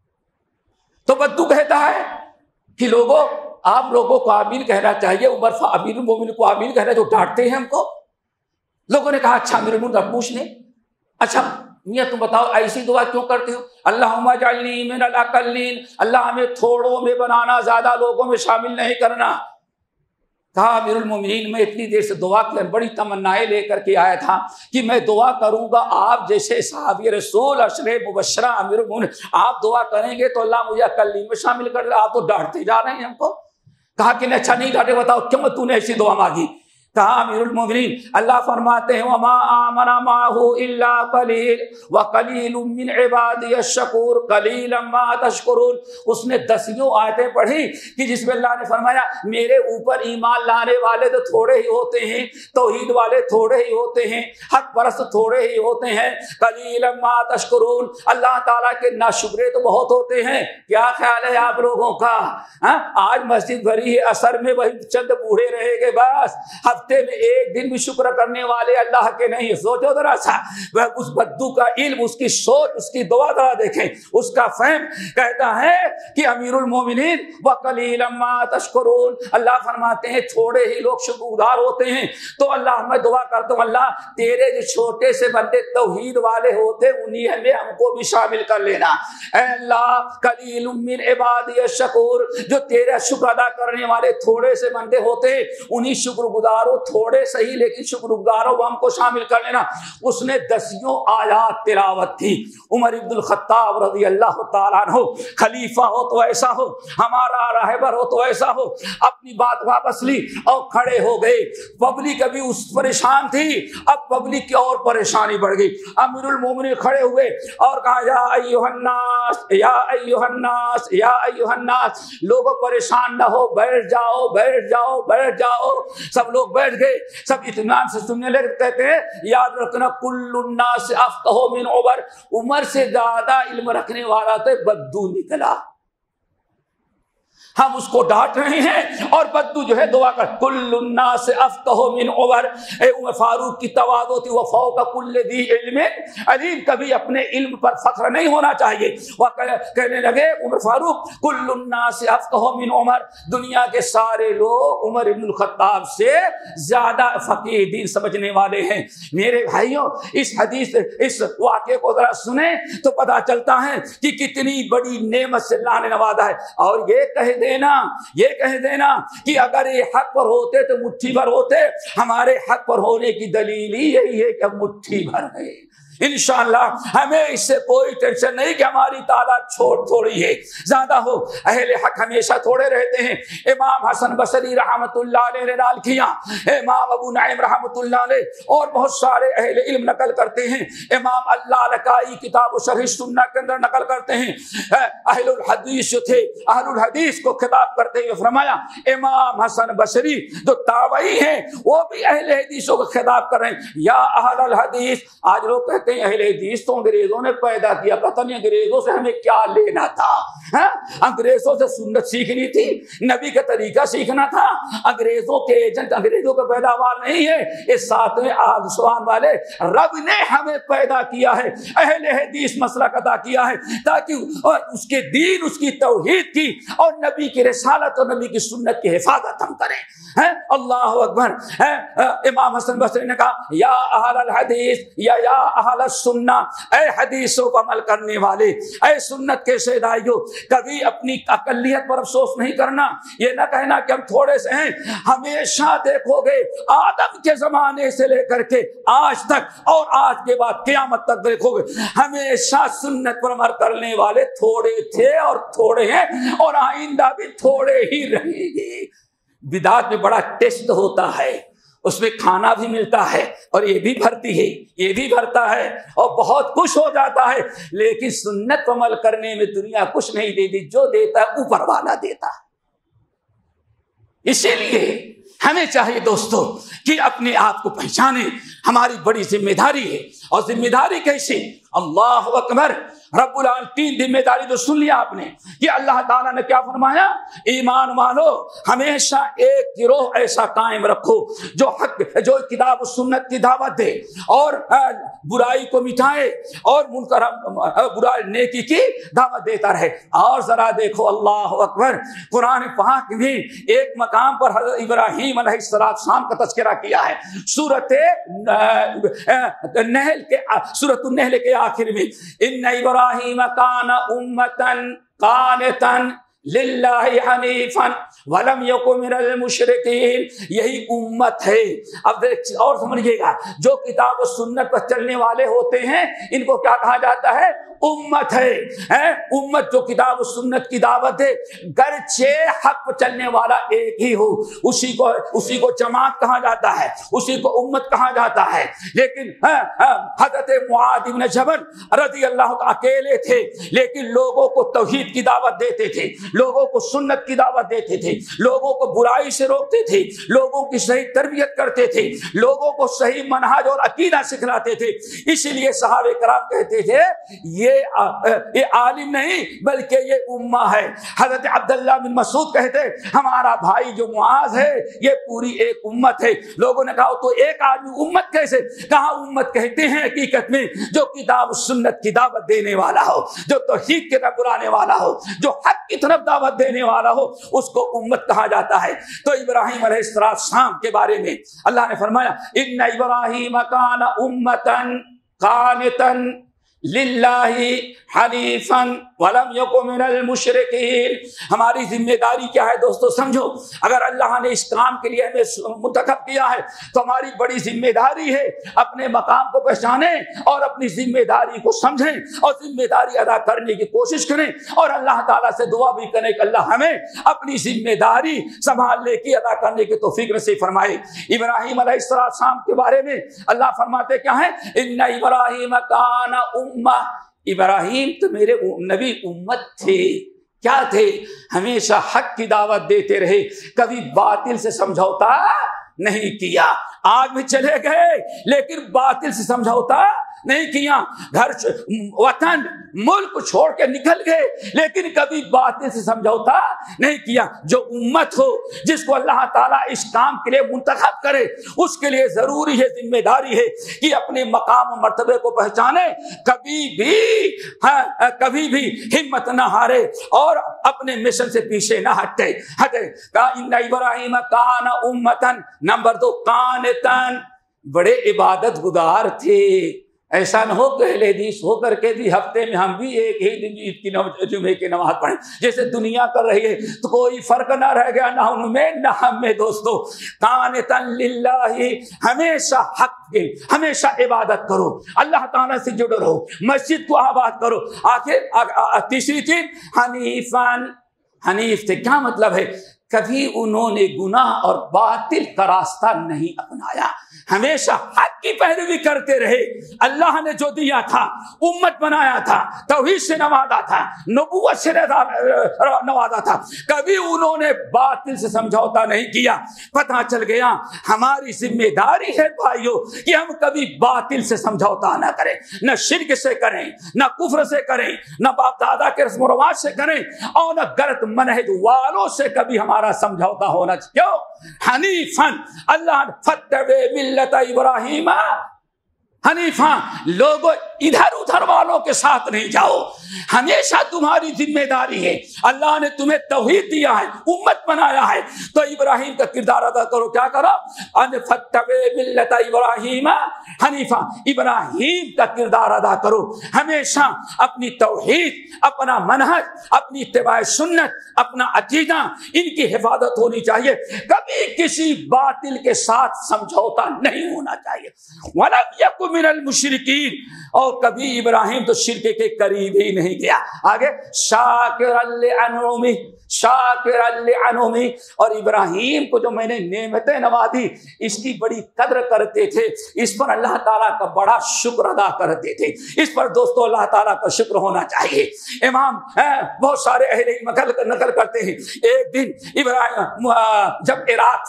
تو بدو کہتا ہے کہ لوگوں آپ لوگوں کو آمین کہنا چاہیے، عمر امیر المومنین کو آمین کہنا جو ڈانٹتے ہیں ہم کو۔ لوگوں نے کہا اچھا امیر المومنین پوچھ لیں، اچھا میاں تم بتاؤ ایسی دعا کیوں کرتے ہو؟ اللہم اجعلنی من الاقلین، اللہ ہمیں تھوڑوں میں بنانا، زیادہ لوگوں میں شامل نہیں کرنا۔ کہا امیر المومنین میں اتنی دیر سے دعا کی بڑی تمنائیں لے کر کے آیا تھا کہ میں دعا کروں گا آپ جیسے صحابی رسول عشرے مبشرہ امیر المومنین آپ دعا کریں گے تو اللہ مجھے اقلین میں شامل کر لے، آپ تو ڈانٹتے جا رہے ہیں ہم کو۔ کہا کہ نہیں اچھا نہیں ڈانٹے، بتاؤ کیوں تو نے ایسی دعا مانگی؟ کہا امیر المومنین اللہ فرماتے ہیں وما آمن معه الا قلیل وقلیل من عبادی الشکور قلیلا ما تشکرون۔ اس نے 10 آیتیں پڑھی کہ جس میں اللہ نے فرمایا میرے اوپر ایمان لانے والے تو تھوڑے ہی ہوتے ہیں، توحید والے تھوڑے ہی ہوتے ہیں، حق پرست تھوڑے ہی ہوتے ہیں، قلیلا ما تشکرون، اللہ تعالیٰ کے ناشکرے تو بہت ہوتے ہیں۔ کیا خیال ہے آپ لوگوں کا؟ آج مسجد بھری ہے، اثر میں وہی چند بوڑھے رہے گے بس، ہفتے میں ایک دن بھی شکر کرنے والے اللہ کے نہیں۔ سوچو ذرا سا، اس بدو کا علم، اس کی سوچ، اس کی دعا ذرا دیکھیں، اس کا فہم کہتا ہے کہ امیر المومنین وقلیلا ما تشکرون، اللہ فرماتے ہیں تھوڑے ہی لوگ شکر گزار ہوتے ہیں۔ تو اللہ میں دعا کرتا ہوں اللہ تیرے جو چھوٹے سے بندے توحید والے ہوتے انہی میں ہم کو بھی شامل کر لینا۔ اے اللہ قلیل من عبادی الشکور، جو تیرا شکر ادا کرنے والے تھوڑے سے بندے ہوتے انہی شکر گزاروں، تھوڑے صحیح لیکن شکر گزاروں ہم کو شامل کر لینا۔ اس نے 10 آیات تلاوت کی۔ عمر بن الخطاب رضی اللہ تعالیٰ عنہ خلیفہ ہو تو ایسا ہو، ہمارا راہبر ہو تو ایسا ہو، اپنی بات واپس لی اور کھڑے ہو گئے۔ پبلک ابھی اس پریشان تھی، اب پبلک کی اور پریشانی بڑھ گئی۔ امیر المومنین کھڑے ہوئے اور کہا یا ایھا الناس یا ایھا الناس یا ایھا الناس، لوگوں پریشان نہ ہو، بیٹھ جاؤ بیٹھ جاؤ بیٹھ جاؤ۔ سب لوگ بیٹھ گئے، سب اطمینان سے سننے لگے۔ کہتے ہیں یاد رکھنا کل الناس افقہ من عمر، عمر سے زیادہ علم رکھنے والا تو بدو نکلا۔ ہم اس کو ڈانٹ رہے ہیں اور بدو جو ہے دعا کر کل الناس افقہ من عمر۔ اے عمر فاروق کی تواضع تھی وفوق کل ذی علم علیم، کبھی اپنے علم پر فخر نہیں ہونا چاہیے۔ وہ کہنے لگے عمر فاروق کل الناس افقہ من عمر، دنیا کے سارے لوگ عمر بن الخطاب سے زیادہ فقیہ دین سمجھنے والے ہیں۔ میرے بھائیوں اس حدیث اس واقعے کو ذرا سنیں تو پتہ چلتا ہے کہ کتنی بڑی نعمت سے اللہ نے نوازا ہے۔ اور یہ کہہ دینا کہ اگر یہ حق پر ہوتے تو مٹھی بھر ہوتے، ہمارے حق پر ہونے کی دلیل ہی یہی ہے کہ ہم مٹھی بھر ہیں۔ انشاءاللہ ہمیں اس سے کوئی ٹینشن نہیں کہ ہماری تعداد تھوڑی ہے زیادہ ہو، اہل حق ہمیشہ تھوڑے رہتے ہیں۔ امام حسن بصری رحمت اللہ علیہ نے نقل کیا، امام ابو نعیم رحمت اللہ علیہ اور بہت سارے اہل علم نقل کرتے ہیں، امام اللہ لکائی کتاب و شرح سنہ کے اندر نقل کرتے ہیں۔ اہل الحدیث جو تھے، اہل الحدیث کو خطاب کرتے ہوئے فرمایا امام حسن بصری جو تابعی ہیں وہ بھی اہل حدیثوں کو خطاب کر رہے ہیں، یا اہل الحدیث۔ آج لوگ کہتے کہتے ہیں اہل حدیث تو انگریزوں نے پیدا کیا، پتہ نہیں انگریزوں سے ہمیں کیا لینا تھا؟ انگریزوں سے سنت سیکھنی تھی، نبی کا طریقہ سیکھنا تھا۔ انگریزوں کے ایجنٹ انگریزوں کا پیداوار نہیں ہے، اس ساتویں آسمان والے رب نے ہمیں پیدا کیا ہے، اہل حدیث مسلک ادا کیا ہے تاکہ اس کے دین، اس کی توحید کی اور نبی کی رسالت اور نبی کی سنت کی حفاظت ہم کریں۔ اللہ اکبر۔ امام حسن بصری نے کہا یا اہل الحدیث یا اہل السنہ، اے حدیثوں کو عمل کرنے والے، اے سنت کے شیدائیوں، کبھی اپنی اقلیت پر افسوس نہیں کرنا، یہ نہ کہنا کہ ہم تھوڑے سے ہیں۔ ہمیشہ دیکھو گے آدم کے زمانے سے لے کر کے آج تک اور آج کے بعد قیامت تک دیکھو گے ہمیشہ سنت پر عمل کرنے والے تھوڑے تھے اور تھوڑے ہیں اور آئندہ بھی تھوڑے ہی رہیں گے۔ بدعت میں بڑا ٹیسٹ ہوتا ہے، اس میں کھانا بھی ملتا ہے اور یہ بھی بھرتی ہے، یہ بھی بھرتا ہے اور بہت خوش ہو جاتا ہے، لیکن سنت پر عمل کرنے میں دنیا کچھ نہیں دیتی، جو دیتا ہے اوپر والا دیتا ہے۔ اسی لیے ہمیں چاہیے دوستو کہ اپنے آپ کو پہچانیں، ہماری بڑی ذمہ داری ہے۔ اور ذمہ داری کیسی؟ اللہ اکبر، رب العالمین ذمہ داری تو سن لیا آپ نے کہ اللہ تعالیٰ نے کیا فرمایا، ایمان والو ہمیشہ ایک گروہ ایسا قائم رکھو جو حق، جو کتاب و سنت کی دعوت دے اور برائی کو مٹائے اور منکر برائی نیکی کی دعوت دیتا رہے۔ اور ذرا دیکھو اللہ اکبر، قرآن پاک میں ایک مقام پر حضرت ابراہیم علیہ السلام کا تذکرہ کیا ہے، سورۃ النحل کے آخر میں، ان ابراہیم کان امۃ قانتا للہ حنیفا ولم یکن من المشرکین، یہی امت ہے۔ اب دیکھ اور سمجھیے گا، جو کتاب و سنت پر چلنے والے ہوتے ہیں ان کو کیا کہا جاتا ہے؟ امت ہے۔ امت جو کتاب و سنت کی دعوت ہے، گرچہ حق پر چلنے والا ایک ہی ہو، اسی کو جماعت کہا جاتا ہے، اسی کو امت کہا جاتا ہے۔ لیکن حضرت معاذ بن جبل رضی اللہ عنہ اکیلے تھے، لیکن لوگوں کو توحید کی دعوت دیتے تھے، لوگوں کو سنت کی دعوت دیتے تھے، لوگوں کو برائی سے روکتے تھے، لوگوں کی صحیح تربیت کرتے تھے، لوگوں کو صحیح منہج اور عقیدہ سکھلاتے تھے۔ اسی لیے صحابہ کرام کہتے تھے یہ عالم نہیں بلکہ یہ امہ ہے۔ حضرت عبداللہ بن مسعود کہتے ہمارا بھائی جو معاذ ہے یہ پوری ایک امت ہے۔ لوگوں نے کہا تو ایک آدمی امت کیسے؟ کہا امت کہتے ہیں حقیقت میں جو کتاب سنت کی دعوت دینے والا ہو، جو توحید کی طرف بلانے والا ہو، جو حق کی طرف دعوت دینے والا ہو، اس کو امت کہا جاتا ہے۔ تو ابراہیم علیہ السلام کے بارے میں اللہ نے فرمایا ان ابراہیم کان امۃ قانتا للہ حنیفا ولم یکن من المشرکین۔ ہماری ذمہ داری کیا ہے دوستو؟ سمجھو، اگر اللہ نے اس کام کے لیے ہمیں منتخب کیا ہے تو ہماری بڑی ذمہ داری ہے اپنے مقام کو پہچانیں اور اپنی ذمہ داری کو سمجھیں اور ذمہ داری ادا کرنے کی کوشش کریں اور اللہ تعالیٰ سے دعا بھی کریں کہ اللہ ہمیں اپنی ذمہ داری سنبھالنے کی، ادا کرنے کی توفیق نصیب فرمائے۔ ابراہیم علیہ السلام کے بارے میں اللہ فرماتے کیا ہے؟ ان ابراہیم کان امہ، ابراہیم تو میرے نبی امت تھے۔ کیا تھے؟ ہمیشہ حق کی دعوت دیتے رہے، کبھی باطل سے سمجھوتا نہیں کیا۔ آگ میں چلے گئے لیکن باطل سے سمجھوتا نہیں کیا، گھر وطن ملک چھوڑ کے نکل گئے لیکن کبھی باطل سے سمجھوتا نہیں کیا۔ جو امت ہو جس کو اللہ تعالیٰ اس کام کے لیے منتخب کرے، اس کے لیے ضروری ہے، ذمہ داری ہے کہ اپنے مقام و مرتبے کو پہچانے، کبھی بھی ہمت نہ ہارے اور اپنے مشن سے پیچھے نہ ہٹے۔ ان ابراہیم کان امتن، نمبر 2 قانتن، بڑے عبادت گزار تھے۔ ایسا نہ ہو کہ اہل حدیث ہو کر کے بھی ہفتے میں ہم بھی ایک ہی دن عید کی جمعے کی نماز پڑھیں جیسے دنیا کر رہی ہے، تو کوئی فرق نہ رہ گیا نہ ان میں نہ ہم میں۔ دوستو قانتن للہ، ہمیشہ حق کے، ہمیشہ عبادت کرو، اللہ تعالیٰ سے جڑے رہو، مسجد کو آباد کرو۔ آخر تیسری چیز حنیفان، حنیف تھے، کیا مطلب ہے؟ کبھی انہوں نے گناہ اور باطل کا راستہ نہیں اپنایا، ہمیشہ حق کی پیروی کرتے رہے۔ اللہ نے جو دیا تھا، امت بنایا تھا، توحید سے نوازا تھا، نبوت سے نوازا تھا، کبھی انہوں نے باطل سے سمجھوتا نہیں کیا۔ پتہ چل گیا ہماری ذمہ داری ہے بھائیو کہ ہم کبھی باطل سے سمجھوتا نہ کریں، نہ شرک سے کریں، نہ کفر سے کریں، نہ باپ دادا کے رسم و رواج سے کریں، اور نہ غلط منہج والوں سے کبھی ہمارا سمجھوتا ہونا چاہیے۔ کیوں؟ حنیفاً، اللہ فتبع ملت ابراہیم حنیفاں، لوگوں ادھر ادھر والوں کے ساتھ نہیں جاؤ، ہمیشہ تمہاری ذمہ داری ہے، اللہ نے تمہیں توحید دیا ہے، امت بنایا ہے، تو ابراہیم کا کردار ادا کرو۔ کیا کرو؟ ان فتبع ملت ابراہیم حنیفاں، ابراہیم کا کردار ادا کرو، ہمیشہ اپنی توحید، اپنا منہج، اپنی اتباع سنت، اپنا عقیدہ، ان کی حفاظت ہونی چاہیے، کبھی کسی باطل کے ساتھ سمجھوتا نہیں ہونا چاہیے۔ وَلَمْ يَكُنْ مِنَ الْمُشْرِكِينَ، اور کبھی ابراہیم تو شرک کے قریب ہی نہیں گیا۔ آگے شاکرا لِأَنْعُمِهِ، شاکرا لِأَنْعُمِهِ، اور ابراہیم کو جو میں نے نعمتیں نوازی اس کی بڑی قدر کرتے تھے، اس پر اللہ تعالیٰ کا بڑا شکر ادا کرتے تھے۔ اس پر دوستو اللہ تعالیٰ کا شکر ہونا چاہیے۔ امام بہت سارے اہل علم نقل کرتے ہیں، ایک دن ابراہیم جب عراق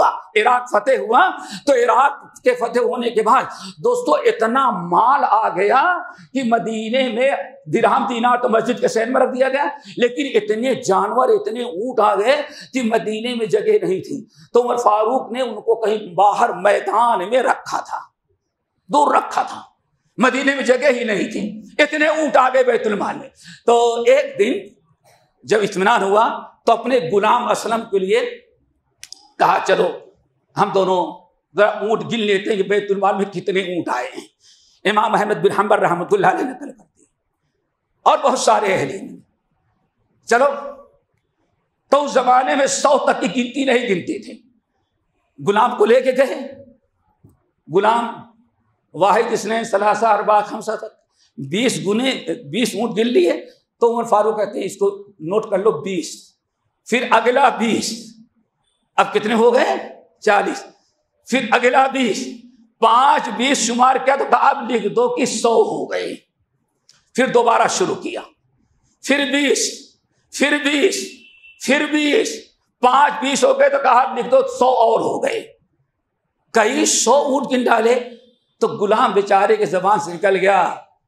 فتح ہوا تو عراق کے فتح ہونے کے بعد دوستو اتنا مال آ گیا کہ مدینے میں درہم دینار تو مسجد کے سین میں رکھ دیا گیا، لیکن اتنے جانور، اتنے اونٹ آ گئے کہ مدینے میں جگہ نہیں تھی، تو عمر فاروق نے ان کو کہیں باہر میدان میں رکھا تھا، دور رکھا تھا، مدینے میں جگہ ہی نہیں تھی، اتنے اونٹ آ گئے بیت المال میں۔ تو ایک دن جب اطمینان ہوا تو اپنے غلام اسلم کے لیے کہا چلو ہم دونوں ذرا اونٹ گن لیتے ہیں کہ بیت المال میں کتنے اونٹ آئے ہیں۔ امام احمد بن حنبل رحمۃ اللہ علیہ نقل کرتے ہیں اور بہت سارے اہل علم۔ چلو تو اس زمانے میں 100 تک کی گنتی نہیں گنتے تھے، غلام کو لے کے گئے، غلام واحد اس نے 3 4 5 تک 20 اونٹ گن لیے، تو عمر فاروق کہتے ہیں اس کو نوٹ کر لو 20، پھر اگلا 20، اب کتنے ہو گئے 40، پھر اگلا 20، 5 20 شمار کیا تو اب لکھ دو کہ 100 ہو گئے، پھر دوبارہ شروع کیا، پھر 20، پھر 20، پھر 20، 5 20 ہو گئے تو کہا لکھ دو 100 اور ہو گئے، کئی 100 اونٹ گن ڈالے تو غلام بیچارے کے زبان سے نکل گیا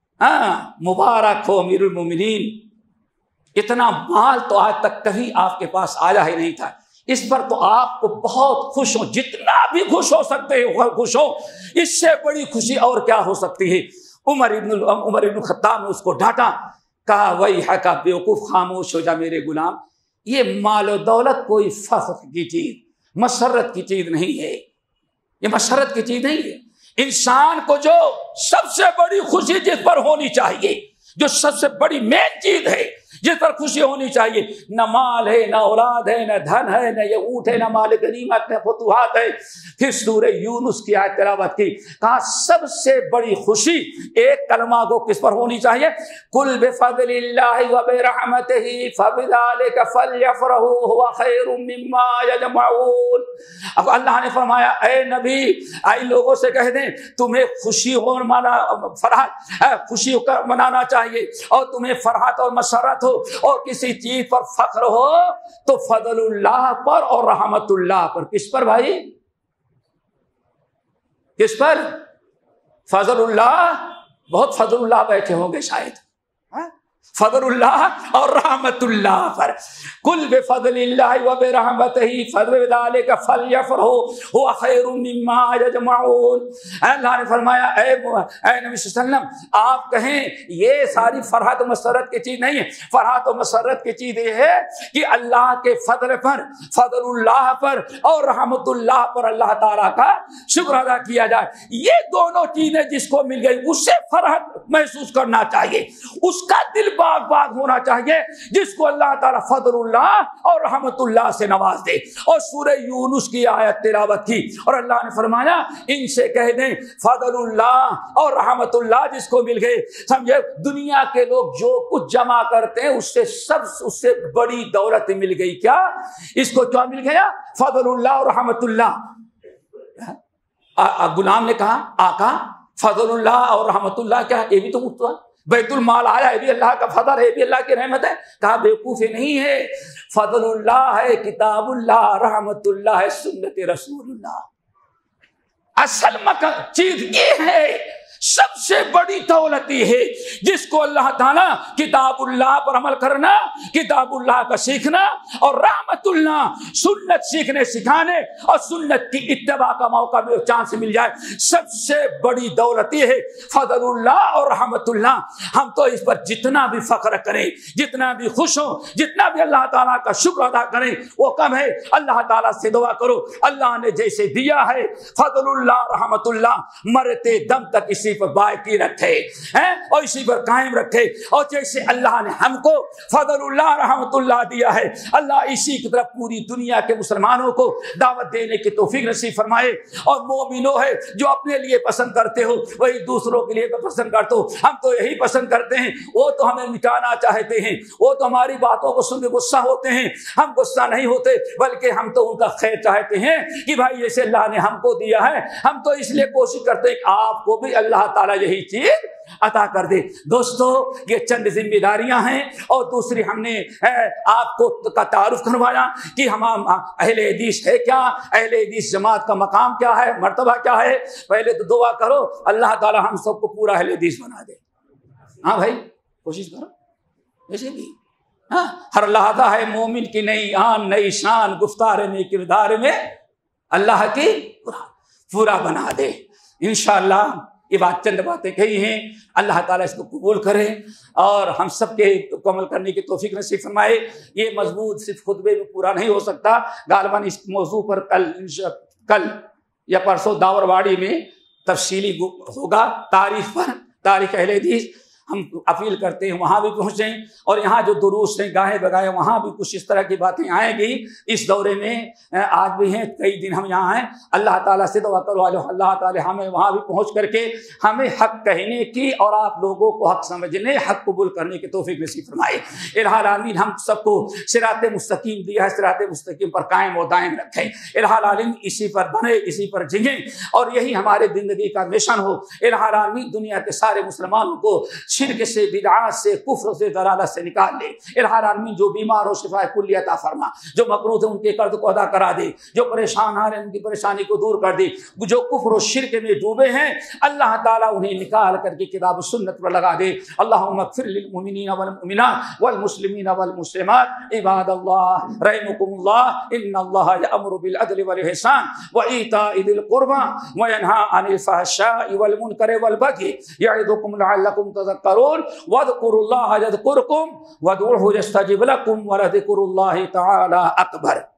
مبارک ہو امیر المومنین، اتنا مال تو آج تک کبھی آپ کے پاس آیا ہی نہیں تھا، اس پر تو آپ کو بہت خوش ہو، جتنا بھی خوش ہو سکتے ہو خوش ہو، اس سے بڑی خوشی اور کیا ہو سکتی ہے۔ عمر ابن خطاب نے اس کو ڈانٹا، کہا وہی حقا بیوقوف، خاموش ہو جا میرے غلام، یہ مال و دولت کوئی فخر کی چیز، مسرت کی چیز نہیں ہے، یہ مسرت کی چیز نہیں ہے۔ انسان کو جو سب سے بڑی خوشی جس پر ہونی چاہیے، جو سب سے بڑی مین چیز ہے جس پر خوشی ہونی چاہیے، نہ مال ہے، نہ اولاد ہے، نہ دھن ہے، نہ یہ اونٹ ہے، نہ مال غنیمت، نہ فتوحات ہے۔ پھر سورہ یونس کی آیت تلاوت کی، کہا سب سے بڑی خوشی ایک کلمہ کو کس پر ہونی چاہیے، قل بفضل اللہ وبرحمتہ فبذلک فلیفرحوا هو خیر مما یجمعون۔ اب اللہ نے فرمایا اے نبی، اے لوگوں سے کہہ دیں تمہیں خوشی ہو فرحت خوشی منانا چاہیے، اور تمہیں فرحت اور مسرت ہو اور کسی چیز پر فخر ہو تو فضل اللہ پر اور رحمت اللہ پر۔ کس پر بھائی؟ کس پر؟ فضل اللہ، بہت فضل اللہ بیٹھے ہوں گے شاید، فضل اللہ اور رحمت اللہ پر۔ قل بفضل اللہ وبرحمتہ فبذلک فلیفرحوا هو خیر مما یجمعون۔ اللہ نے فرمایا اے نبی صلی اللہ علیہ وسلم آپ کہیں یہ ساری فرحت و مسرت کی چیز نہیں ہے، فرحت و مسرت کی چیز یہ ہے کہ اللہ کے فضل پر، فضل اللہ پر اور رحمت اللہ پر اللہ تعالیٰ کا شکر ادا کیا جائے۔ یہ دونوں چیزیں جس کو مل گئی اس سے فرحت محسوس کرنا چاہیے، اس کا دل باغ باغ ہونا چاہیے جس کو اللہ تعالیٰ فضل اللہ اور رحمت اللہ سے نواز دے. اور سورہ یونس کی آیت تلاوت کی اور اللہ نے فرمایا ان سے کہہ دیں فضل اللہ اور رحمت اللہ جس کو مل گئے. سمجھے دنیا کے لوگ جو کچھ جمع کرتے ہیں اس سے بڑی دولت مل گئی. کیا اس کو کیا مل گیا؟ فضل اللہ اور رحمت اللہ. غلام نے کہا آقا فضل اللہ اور رحمت اللہ کیا؟ یہ بھی تو مفت ہے. بیت المال آیا یہ بھی اللہ کا فضل ہے, یہ بھی اللہ کی رحمت ہے. کہا بیوقوف نہیں ہے, فضل اللہ ہے کتاب اللہ, رحمت اللہ ہے سنت رسول اللہ. اصل چیز یہ ہے, سب سے بڑی دولت یہ ہے جس کو اللہ تعالیٰ کتاب اللہ پر عمل کرنا, کتاب اللہ کا سیکھنا اور رحمت اللہ سنت سیکھنے سکھانے اور سنت کی اتباع کا موقع بھی چانس مل جائے. سب سے بڑی دولت یہ ہے فضل اللہ اور رحمت اللہ. ہم تو اس پر جتنا بھی فخر کریں, جتنا بھی خوش ہوں, جتنا بھی اللہ تعالیٰ کا شکر ادا کریں وہ کم ہے. اللہ تعالیٰ سے دعا کرو اللہ نے جیسے دیا ہے فضل اللہ رحمت اللہ مرتے دم تک اسی پر باقی رکھے اور اسی پر قائم رکھے. اور جیسے اللہ نے ہم کو فضل اللہ رحمت اللہ دیا ہے, اللہ اسی کی طرف پوری دنیا کے مسلمانوں کو دعوت دینے کی توفیق نصیب فرمائے. اور مومنوں ہے جو اپنے لیے پسند کرتے ہو وہی دوسروں کے لیے پسند کرتے ہو. ہم تو یہی پسند کرتے ہیں, وہ تو ہمیں مٹانا چاہتے ہیں, وہ تو ہماری باتوں کو سن کے غصہ ہوتے ہیں. ہم غصہ نہیں ہوتے بلکہ ہم تو ان کا خیر چاہتے ہیں کہ بھائی جیسے اللہ نے ہم کو دیا ہے ہم تو اس لیے کوشش کرتے ہیں کہ آپ کو بھی اللہ تعالیٰ یہی چیز عطا کر دے. دوستو یہ چند ذمہ داریاں ہیں. اور دوسری ہم نے آپ کو کا تعارف کروایا کہ ہم اہل حدیث ہے کیا, اہل حدیث جماعت کا مقام کیا ہے, مرتبہ کیا ہے. پہلے تو دعا کرو اللہ تعالیٰ ہم سب کو پورا اہل حدیث بنا دے. ہاں بھائی کوشش کرو ویسے بھی. ہر لحظہ ہے مومن کی نئی آن نئی شان, گفتار میں کردار میں اللہ کی پورا بنا دے. انشاءاللہ یہ بات چند باتیں کہی ہیں, اللہ تعالیٰ اس کو قبول کرے اور ہم سب کے عمل کرنے کی توفیق نصیب فرمائے. یہ مضبوط صرف خطبے میں پورا نہیں ہو سکتا, غالباً اس موضوع پر کل یا پرسوں داورواڑی میں تفصیلی ہوگا. تاریخ پر, تاریخ اہل حدیث ہم اپیل کرتے ہیں وہاں بھی پہنچیں. اور یہاں جو دروس ہیں گاہے بگاہے وہاں بھی کچھ اس طرح کی باتیں آئیں گی. اس دورے میں آج بھی ہیں, کئی دن ہم یہاں ہیں. اللہ تعالیٰ سے دعا کرو اللہ تعالیٰ ہمیں وہاں بھی پہنچ کر کے ہمیں حق کہنے کی اور آپ لوگوں کو حق سمجھنے, حق قبول کرنے کی توفیق نصیب فرمائے. الہ العالمین ہم سب کو صراط مستقیم دیا ہے, صراط مستقیم پر قائم و دائم رکھیں. الہ العالمین اسی پر بنے, اسی پر جگیں اور یہی ہمارے زندگی کا مشن ہو. الہ العالمین دنیا کے سارے مسلمانوں کو شرک سے, بدعات سے, کفر سے, ضلالت سے نکال لے. الہ العالمین جو بیمار ہو شفا کلی عطا فرما, جو مقروض ہیں ان کے قرض کو ادا کرا دے, جو پریشان ہیں ان کی پریشانی کو دور کر دے, جو کفر و شرک میں ڈوبے ہیں اللہ تعالیٰ انہیں نکال کر کے کتاب و سنت پر لگا دے. اللہم اغفر للمؤمنین والمؤمنات والمسلمین والمسلمات عباد اللہ رحمکم اللہ ان اللہ یأمر بالعدل والإحسان وإیتاء ذی القربى وینہی عن الفحشاء والمنکر والبغی یعظکم لعلکم تذکرون واذکروا اللہ یذکرکم وادعوہ یستجب لکم ولذکر اللہ تعالی اکبر.